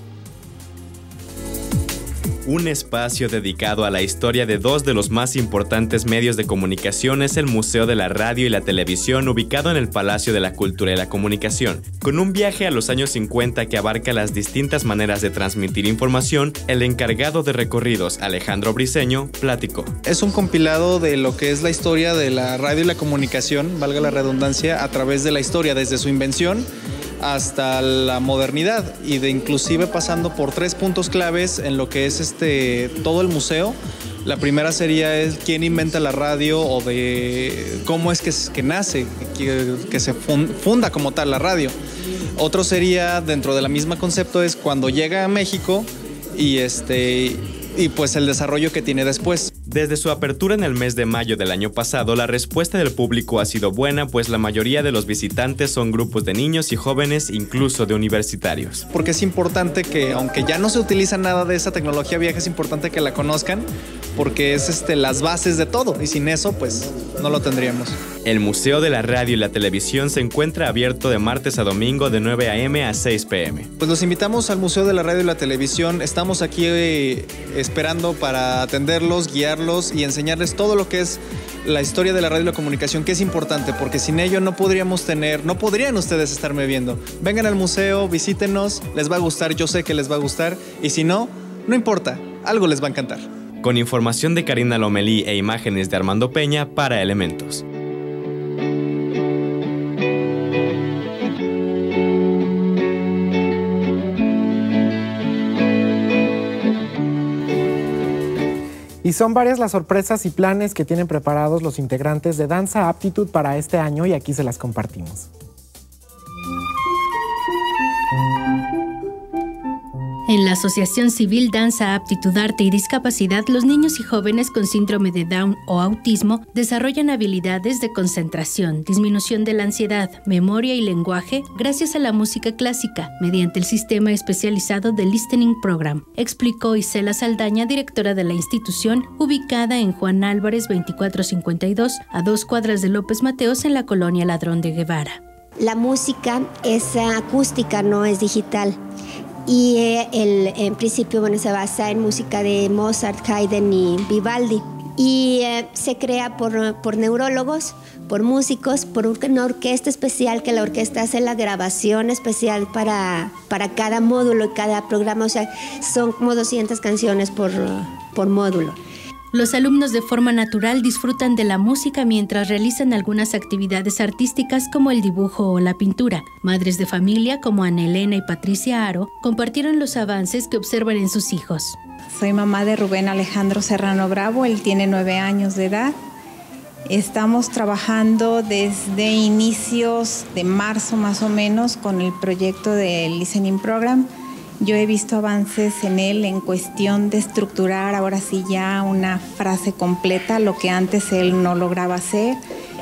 Un espacio dedicado a la historia de dos de los más importantes medios de comunicación es el Museo de la Radio y la Televisión, ubicado en el Palacio de la Cultura y la Comunicación. Con un viaje a los años cincuenta que abarca las distintas maneras de transmitir información, el encargado de recorridos, Alejandro Briceño, platicó. Es un compilado de lo que es la historia de la radio y la comunicación, valga la redundancia, a través de la historia, desde su invención hasta la modernidad, y de inclusive pasando por tres puntos claves en lo que es este todo el museo. La primera sería es quién inventa la radio, o de cómo es que, que nace, que, que se funda como tal la radio. Otro sería, dentro de la misma concepto, es cuando llega a México y este y pues el desarrollo que tiene después. Desde su apertura en el mes de mayo del año pasado, la respuesta del público ha sido buena, pues la mayoría de los visitantes son grupos de niños y jóvenes, incluso de universitarios. Porque es importante que, aunque ya no se utiliza nada de esa tecnología vieja, es importante que la conozcan, porque es este, las bases de todo, y sin eso, pues, no lo tendríamos. El Museo de la Radio y la Televisión se encuentra abierto de martes a domingo de nueve a eme a seis pe eme. Pues los invitamos al Museo de la Radio y la Televisión. Estamos aquí eh, esperando para atenderlos, guiarlos y enseñarles todo lo que es la historia de la radio y la comunicación, que es importante, porque sin ello no podríamos tener, no podrían ustedes estarme viendo. Vengan al museo, visítenos, les va a gustar, yo sé que les va a gustar, y si no, no importa, algo les va a encantar. Con información de Karina Lomelí e imágenes de Armando Peña para Elementos. Y son varias las sorpresas y planes que tienen preparados los integrantes de Danza Aptitud para este año y aquí se las compartimos. En la Asociación Civil Danza, Aptitud, Arte y Discapacidad, los niños y jóvenes con síndrome de Down o autismo desarrollan habilidades de concentración, disminución de la ansiedad, memoria y lenguaje gracias a la música clásica, mediante el sistema especializado de Listening Program, explicó Isela Saldaña, directora de la institución, ubicada en Juan Álvarez veinticuatro cincuenta y dos, a dos cuadras de López Mateos en la colonia Ladrón de Guevara. La música es acústica, no es digital. Y eh, el, en principio bueno, se basa en música de Mozart, Haydn y Vivaldi. Y eh, se crea por, por neurólogos, por músicos, por una orquesta especial, que la orquesta hace la grabación especial para, para cada módulo y cada programa. O sea, son como doscientas canciones por, por módulo. Los alumnos de forma natural disfrutan de la música mientras realizan algunas actividades artísticas como el dibujo o la pintura. Madres de familia como Ana Elena y Patricia Aro compartieron los avances que observan en sus hijos. Soy mamá de Rubén Alejandro Serrano Bravo, él tiene nueve años de edad. Estamos trabajando desde inicios de marzo más o menos con el proyecto del Listening Program. Yo he visto avances en él en cuestión de estructurar ahora sí ya una frase completa, lo que antes él no lograba hacer.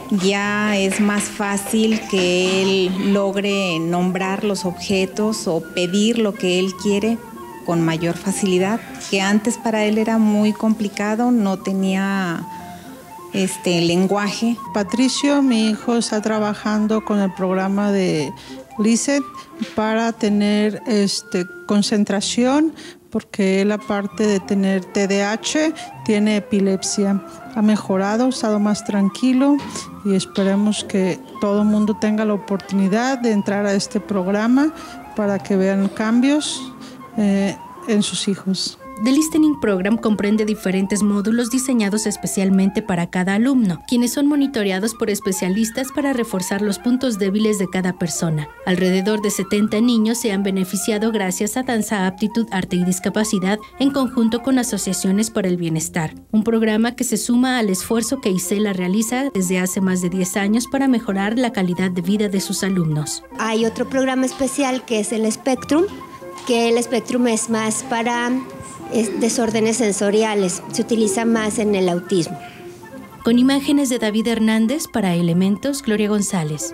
Ya es más fácil que él logre nombrar los objetos o pedir lo que él quiere con mayor facilidad, que antes para él era muy complicado, no tenía este lenguaje. Patricio, mi hijo, está trabajando con el programa de Listen para tener este, concentración, porque él, aparte de tener T D A H, tiene epilepsia. Ha mejorado, ha estado más tranquilo y esperemos que todo el mundo tenga la oportunidad de entrar a este programa para que vean cambios eh, en sus hijos. The Listening Program comprende diferentes módulos diseñados especialmente para cada alumno, quienes son monitoreados por especialistas para reforzar los puntos débiles de cada persona. Alrededor de setenta niños se han beneficiado gracias a Danza Aptitud, Arte y Discapacidad en conjunto con Asociaciones para el Bienestar, un programa que se suma al esfuerzo que Isela realiza desde hace más de diez años para mejorar la calidad de vida de sus alumnos. Hay otro programa especial que es el Spectrum, que el Spectrum es más para Es desórdenes sensoriales, se utiliza más en el autismo. Con imágenes de David Hernández para Elementos, Gloria González.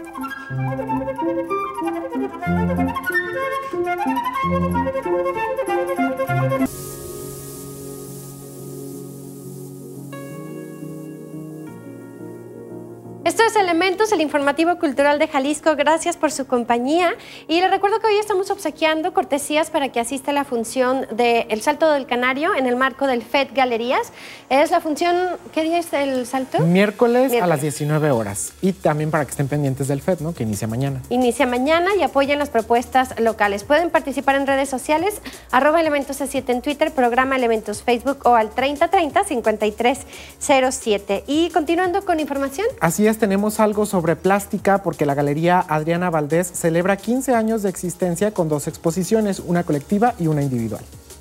Esto es Elementos, el informativo cultural de Jalisco. Gracias por su compañía. Y les recuerdo que hoy estamos obsequiando cortesías para que asista a la función de El Salto del Canario en el marco del F E D Galerías. Es la función, ¿qué día es el salto? Miércoles, Miércoles a las diecinueve horas. Y también para que estén pendientes del F E D, ¿no? Que inicia mañana. Inicia mañana y apoyen las propuestas locales. Pueden participar en redes sociales, arroba Elementos C siete en Twitter, programa Elementos Facebook o al treinta treinta cincuenta y tres cero siete. Y continuando con información. Así es. Tenemos algo sobre plástica porque la Galería Adriana Valdés celebra quince años de existencia con dos exposiciones, una colectiva y una individual.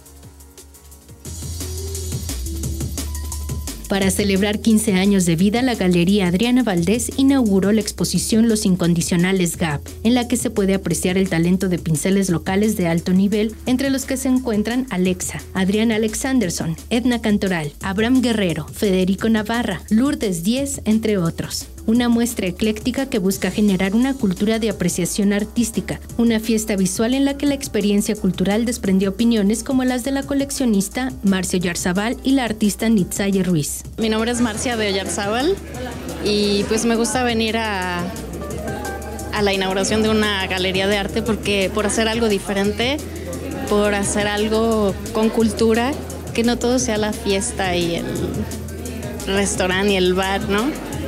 Para celebrar quince años de vida, la Galería Adriana Valdés inauguró la exposición Los Incondicionales Gap, en la que se puede apreciar el talento de pinceles locales de alto nivel, entre los que se encuentran Alexa, Adriana Alexanderson, Edna Cantoral, Abraham Guerrero, Federico Navarra, Lourdes Díez, entre otros. Una muestra ecléctica que busca generar una cultura de apreciación artística, una fiesta visual en la que la experiencia cultural desprendió opiniones como las de la coleccionista Marcia Oyarzábal y la artista Nitzaye Ruiz. Mi nombre es Marcia de Oyarzábal. y pues me gusta venir a, a la inauguración de una galería de arte porque por hacer algo diferente, por hacer algo con cultura, que no todo sea la fiesta y el restaurante y el bar, ¿no?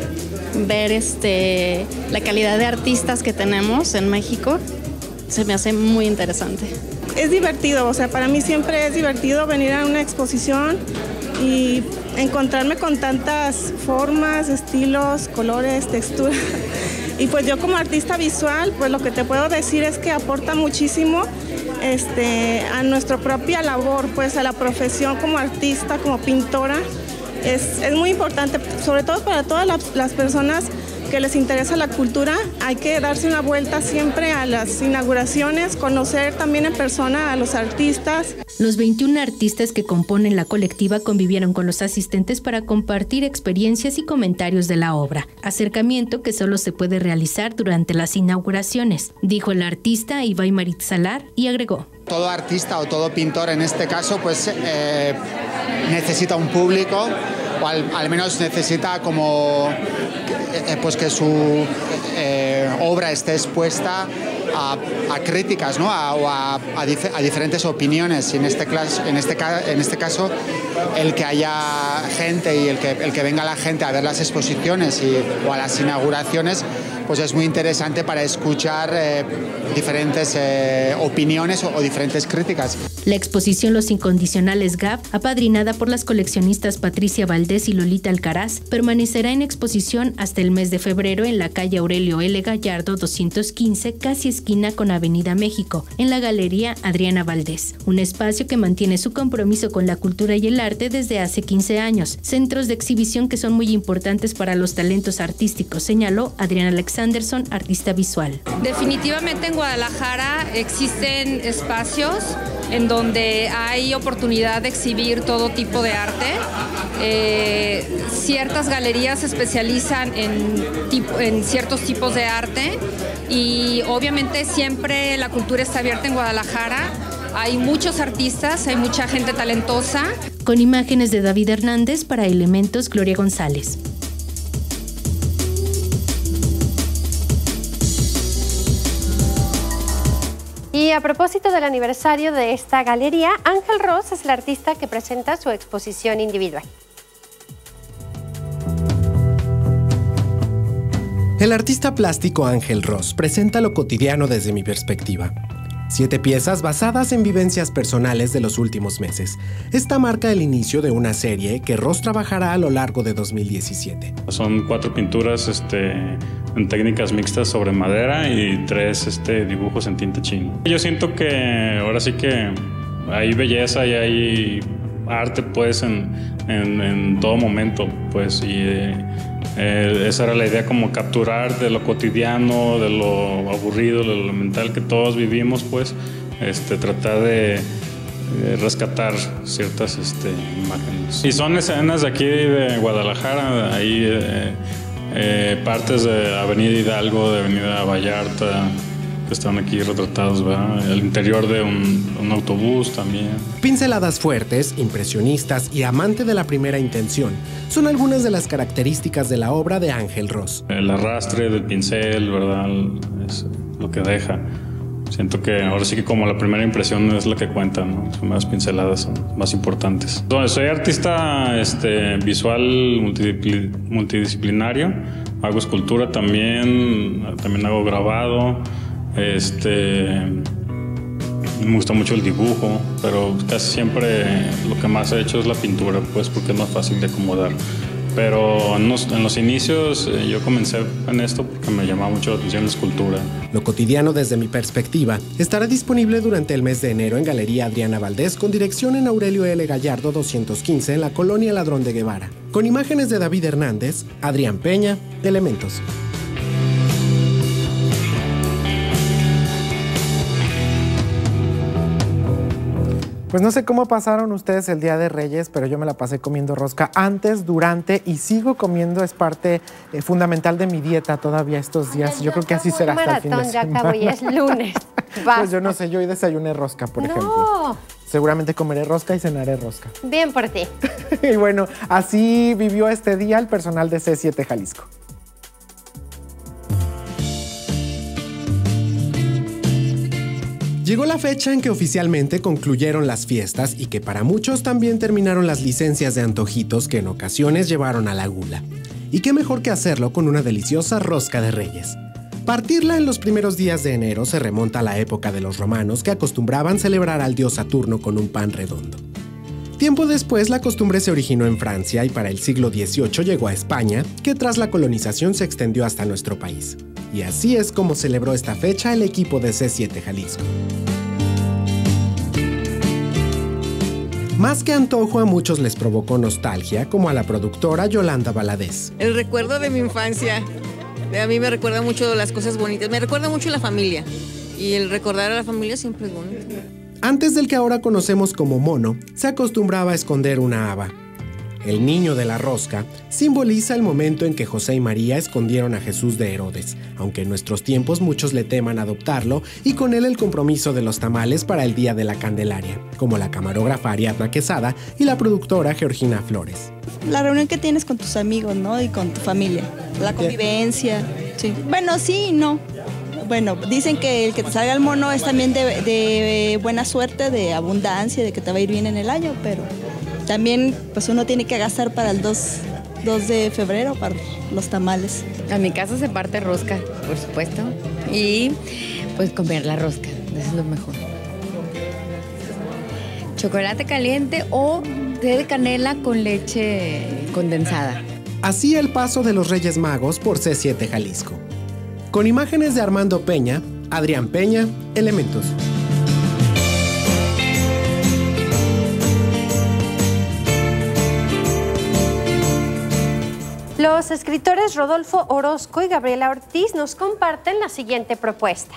Ver este, la calidad de artistas que tenemos en México se me hace muy interesante. Es divertido, o sea, para mí siempre es divertido venir a una exposición y encontrarme con tantas formas, estilos, colores, texturas. Y pues yo como artista visual, pues lo que te puedo decir es que aporta muchísimo este, a nuestra propia labor, pues a la profesión como artista, como pintora. Es, es muy importante, sobre todo para todas las, las personas que les interesa la cultura. Hay que darse una vuelta siempre a las inauguraciones, conocer también en persona a los artistas. Los veintiún artistas que componen la colectiva convivieron con los asistentes para compartir experiencias y comentarios de la obra, acercamiento que solo se puede realizar durante las inauguraciones, dijo el artista Ibai Maritzalar y agregó. Todo artista o todo pintor en este caso pues eh, necesita un público o al, al menos necesita como eh, pues que su eh, obra esté expuesta a, a críticas, ¿no? a, o a, a, dif a diferentes opiniones y en este, en, este en este caso el que haya gente y el que, el que venga la gente a ver las exposiciones y, o a las inauguraciones pues es muy interesante para escuchar eh, diferentes eh, opiniones o, o diferentes críticas. La exposición Los Incondicionales Gap, apadrinada por las coleccionistas Patricia Valdés y Lolita Alcaraz, permanecerá en exposición hasta el mes de febrero en la calle Aurelio L. Gallardo doscientos quince, casi esquina con Avenida México, en la Galería Adriana Valdés, un espacio que mantiene su compromiso con la cultura y el arte desde hace quince años, centros de exhibición que son muy importantes para los talentos artísticos, señaló Adriana Alexanderson, artista visual. Definitivamente en Guadalajara existen espacios en donde hay oportunidad de exhibir todo tipo de arte. Eh, ciertas galerías se especializan en, tipo, en ciertos tipos de arte y obviamente siempre la cultura está abierta en Guadalajara. Hay muchos artistas, hay mucha gente talentosa. Con imágenes de David Hernández para Elementos, Gloria González. Y a propósito del aniversario de esta galería, Ángel Ross es el artista que presenta su exposición individual. El artista plástico Ángel Ross presenta lo cotidiano desde mi perspectiva. Siete piezas basadas en vivencias personales de los últimos meses. Esta marca el inicio de una serie que Ross trabajará a lo largo de dos mil diecisiete. Son cuatro pinturas este, en técnicas mixtas sobre madera y tres este, dibujos en tinta china. Yo siento que ahora sí que hay belleza y hay arte pues en, en, en todo momento, pues, y eh, eh, esa era la idea, como capturar de lo cotidiano, de lo aburrido, de lo elemental que todos vivimos, pues, este, tratar de eh, rescatar ciertas este, imágenes. Y son escenas de aquí de Guadalajara, ahí eh, eh, partes de Avenida Hidalgo, de Avenida Vallarta, que están aquí retratados, ¿verdad? El interior de un, un autobús también. Pinceladas fuertes, impresionistas y amante de la primera intención son algunas de las características de la obra de Ángel Ross. El arrastre del pincel, ¿verdad? Es lo que deja. Siento que ahora sí que como la primera impresión es la que cuenta, ¿no? Las primeras pinceladas son más importantes. Entonces, soy artista este, visual multidisciplinario, hago escultura también, también hago grabado. Este, me gusta mucho el dibujo, pero casi siempre lo que más he hecho es la pintura, pues porque es más fácil de acomodar. Pero en los, en los inicios eh, yo comencé en esto porque me llamaba mucho la atención la escultura. Lo cotidiano desde mi perspectiva estará disponible durante el mes de enero en Galería Adriana Valdés con dirección en Aurelio L. Gallardo doscientos quince en la colonia Ladrón de Guevara. Con imágenes de David Hernández, Adrián Peña, Elementos. Pues no sé cómo pasaron ustedes el Día de Reyes, pero yo me la pasé comiendo rosca antes, durante y sigo comiendo. Es parte eh, fundamental de mi dieta todavía estos días. Yo creo que así será hasta el fin de semana. Ya acabo y es lunes. Pues yo no sé, yo hoy desayuné rosca, por no. ejemplo. Seguramente comeré rosca y cenaré rosca. Bien por ti. Y bueno, así vivió este día el personal de C siete Jalisco. Llegó la fecha en que oficialmente concluyeron las fiestas y que para muchos también terminaron las licencias de antojitos que en ocasiones llevaron a la gula. Y qué mejor que hacerlo con una deliciosa rosca de Reyes. Partirla en los primeros días de enero se remonta a la época de los romanos, que acostumbraban celebrar al dios Saturno con un pan redondo. Tiempo después la costumbre se originó en Francia y para el siglo dieciocho llegó a España, que tras la colonización se extendió hasta nuestro país. Y así es como celebró esta fecha el equipo de C siete Jalisco. Más que antojo, a muchos les provocó nostalgia, como a la productora Yolanda Valadez. El recuerdo de mi infancia, a mí me recuerda mucho las cosas bonitas, me recuerda mucho la familia, y el recordar a la familia siempre es bonito. Antes del que ahora conocemos como mono, se acostumbraba a esconder una haba. El niño de la rosca simboliza el momento en que José y María escondieron a Jesús de Herodes, aunque en nuestros tiempos muchos le teman adoptarlo, y con él el compromiso de los tamales para el Día de la Candelaria, como la camarógrafa Ariadna Quesada y la productora Georgina Flores. La reunión que tienes con tus amigos, ¿no? Y con tu familia, la convivencia. Sí. Bueno, sí y no. Bueno, dicen que el que te salga el mono es también de, de buena suerte, de abundancia, de que te va a ir bien en el año, pero también pues uno tiene que gastar para el dos de febrero, para los tamales. En mi casa se parte rosca, por supuesto, y pues comer la rosca, eso es lo mejor. Chocolate caliente o té de canela con leche condensada. Así el paso de los Reyes Magos por C siete Jalisco. Con imágenes de Armando Peña, Adrián Peña, Elementos. Los escritores Rodolfo Orozco y Gabriela Ortiz nos comparten la siguiente propuesta.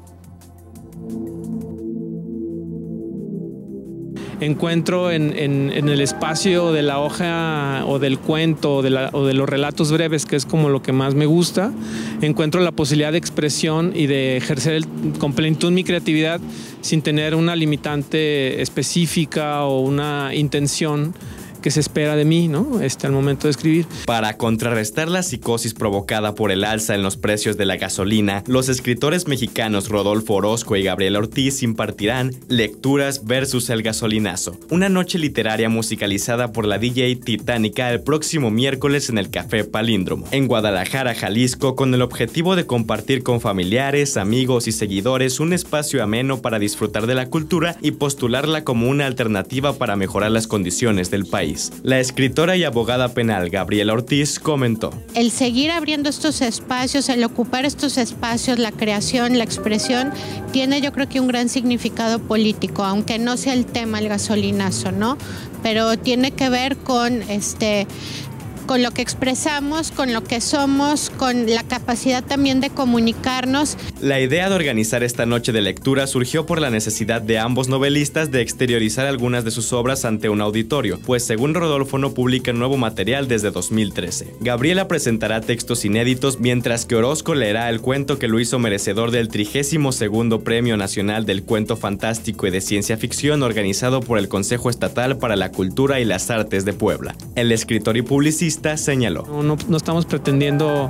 Encuentro en, en, en el espacio de la hoja o del cuento o de, la, o de los relatos breves, que es como lo que más me gusta, encuentro la posibilidad de expresión y de ejercer el, con plenitud mi creatividad sin tener una limitante específica o una intención que se espera de mí, ¿no? Este, al momento de escribir. Para contrarrestar la psicosis provocada por el alza en los precios de la gasolina, los escritores mexicanos Rodolfo Orozco y Gabriela Ortiz impartirán Lecturas versus el gasolinazo, una noche literaria musicalizada por la D J Titánica el próximo miércoles en el Café Palíndromo, en Guadalajara, Jalisco, con el objetivo de compartir con familiares, amigos y seguidores un espacio ameno para disfrutar de la cultura y postularla como una alternativa para mejorar las condiciones del país. La escritora y abogada penal Gabriela Ortiz comentó: el seguir abriendo estos espacios, el ocupar estos espacios, la creación, la expresión, tiene yo creo que un gran significado político, aunque no sea el tema el gasolinazo, ¿no? Pero tiene que ver con este... con lo que expresamos, con lo que somos, con la capacidad también de comunicarnos. La idea de organizar esta noche de lectura surgió por la necesidad de ambos novelistas de exteriorizar algunas de sus obras ante un auditorio, pues según Rodolfo no publica nuevo material desde dos mil trece. Gabriela presentará textos inéditos, mientras que Orozco leerá el cuento que lo hizo merecedor del trigésimo segundo Premio Nacional del Cuento Fantástico y de Ciencia Ficción organizado por el Consejo Estatal para la Cultura y las Artes de Puebla. El escritor y publicista señaló: no, no, no estamos pretendiendo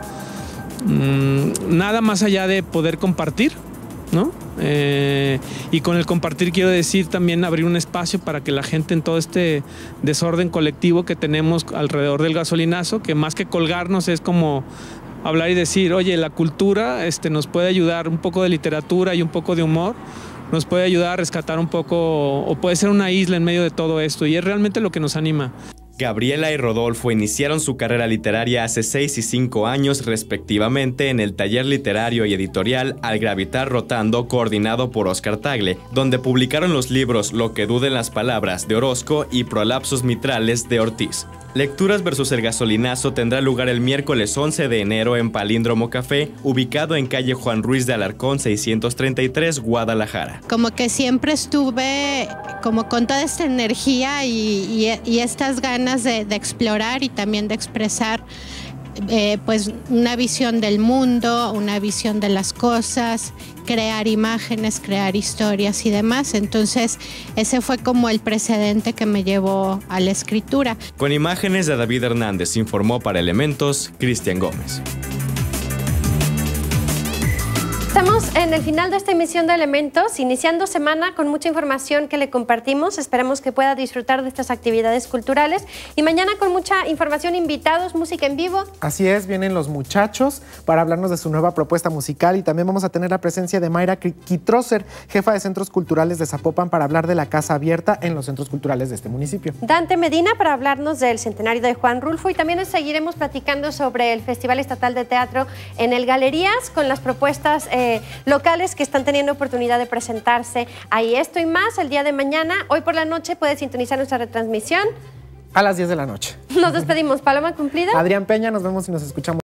mmm, nada más allá de poder compartir, ¿no? Eh, y con el compartir quiero decir también abrir un espacio para que la gente, en todo este desorden colectivo que tenemos alrededor del gasolinazo, que más que colgarnos es como hablar y decir, oye, la cultura este, nos puede ayudar, un poco de literatura y un poco de humor, nos puede ayudar a rescatar un poco, o puede ser una isla en medio de todo esto, y es realmente lo que nos anima. Gabriela y Rodolfo iniciaron su carrera literaria hace seis y cinco años respectivamente en el taller literario y editorial Al Gravitar Rotando, coordinado por Oscar Tagle, donde publicaron los libros Lo que duden las palabras de Orozco y Prolapsos mitrales de Ortiz. Lecturas versus el gasolinazo tendrá lugar el miércoles once de enero en Palíndromo Café, ubicado en calle Juan Ruiz de Alarcón seiscientos treinta y tres, Guadalajara. Como que siempre estuve como con toda esta energía y, y, y estas ganas de, de explorar y también de expresar eh, pues una visión del mundo, una visión de las cosas, crear imágenes, crear historias y demás. Entonces ese fue como el precedente que me llevó a la escritura. Con imágenes de David Hernández, informó para Elementos Cristian Gómez. Estamos en el final de esta emisión de Elementos, iniciando semana con mucha información que le compartimos. Esperamos que pueda disfrutar de estas actividades culturales y mañana con mucha información, invitados, música en vivo. Así es, vienen los muchachos para hablarnos de su nueva propuesta musical y también vamos a tener la presencia de Mayra Kitroser, jefa de Centros Culturales de Zapopan, para hablar de la Casa Abierta en los centros culturales de este municipio. Dante Medina para hablarnos del centenario de Juan Rulfo y también seguiremos platicando sobre el Festival Estatal de Teatro en el Galerías con las propuestas eh, locales que están teniendo oportunidad de presentarse ahí. Esto y más el día de mañana. Hoy por la noche puedes sintonizar nuestra retransmisión a las diez de la noche. Nos despedimos. Paloma cumplida. Adrián Peña, nos vemos y nos escuchamos.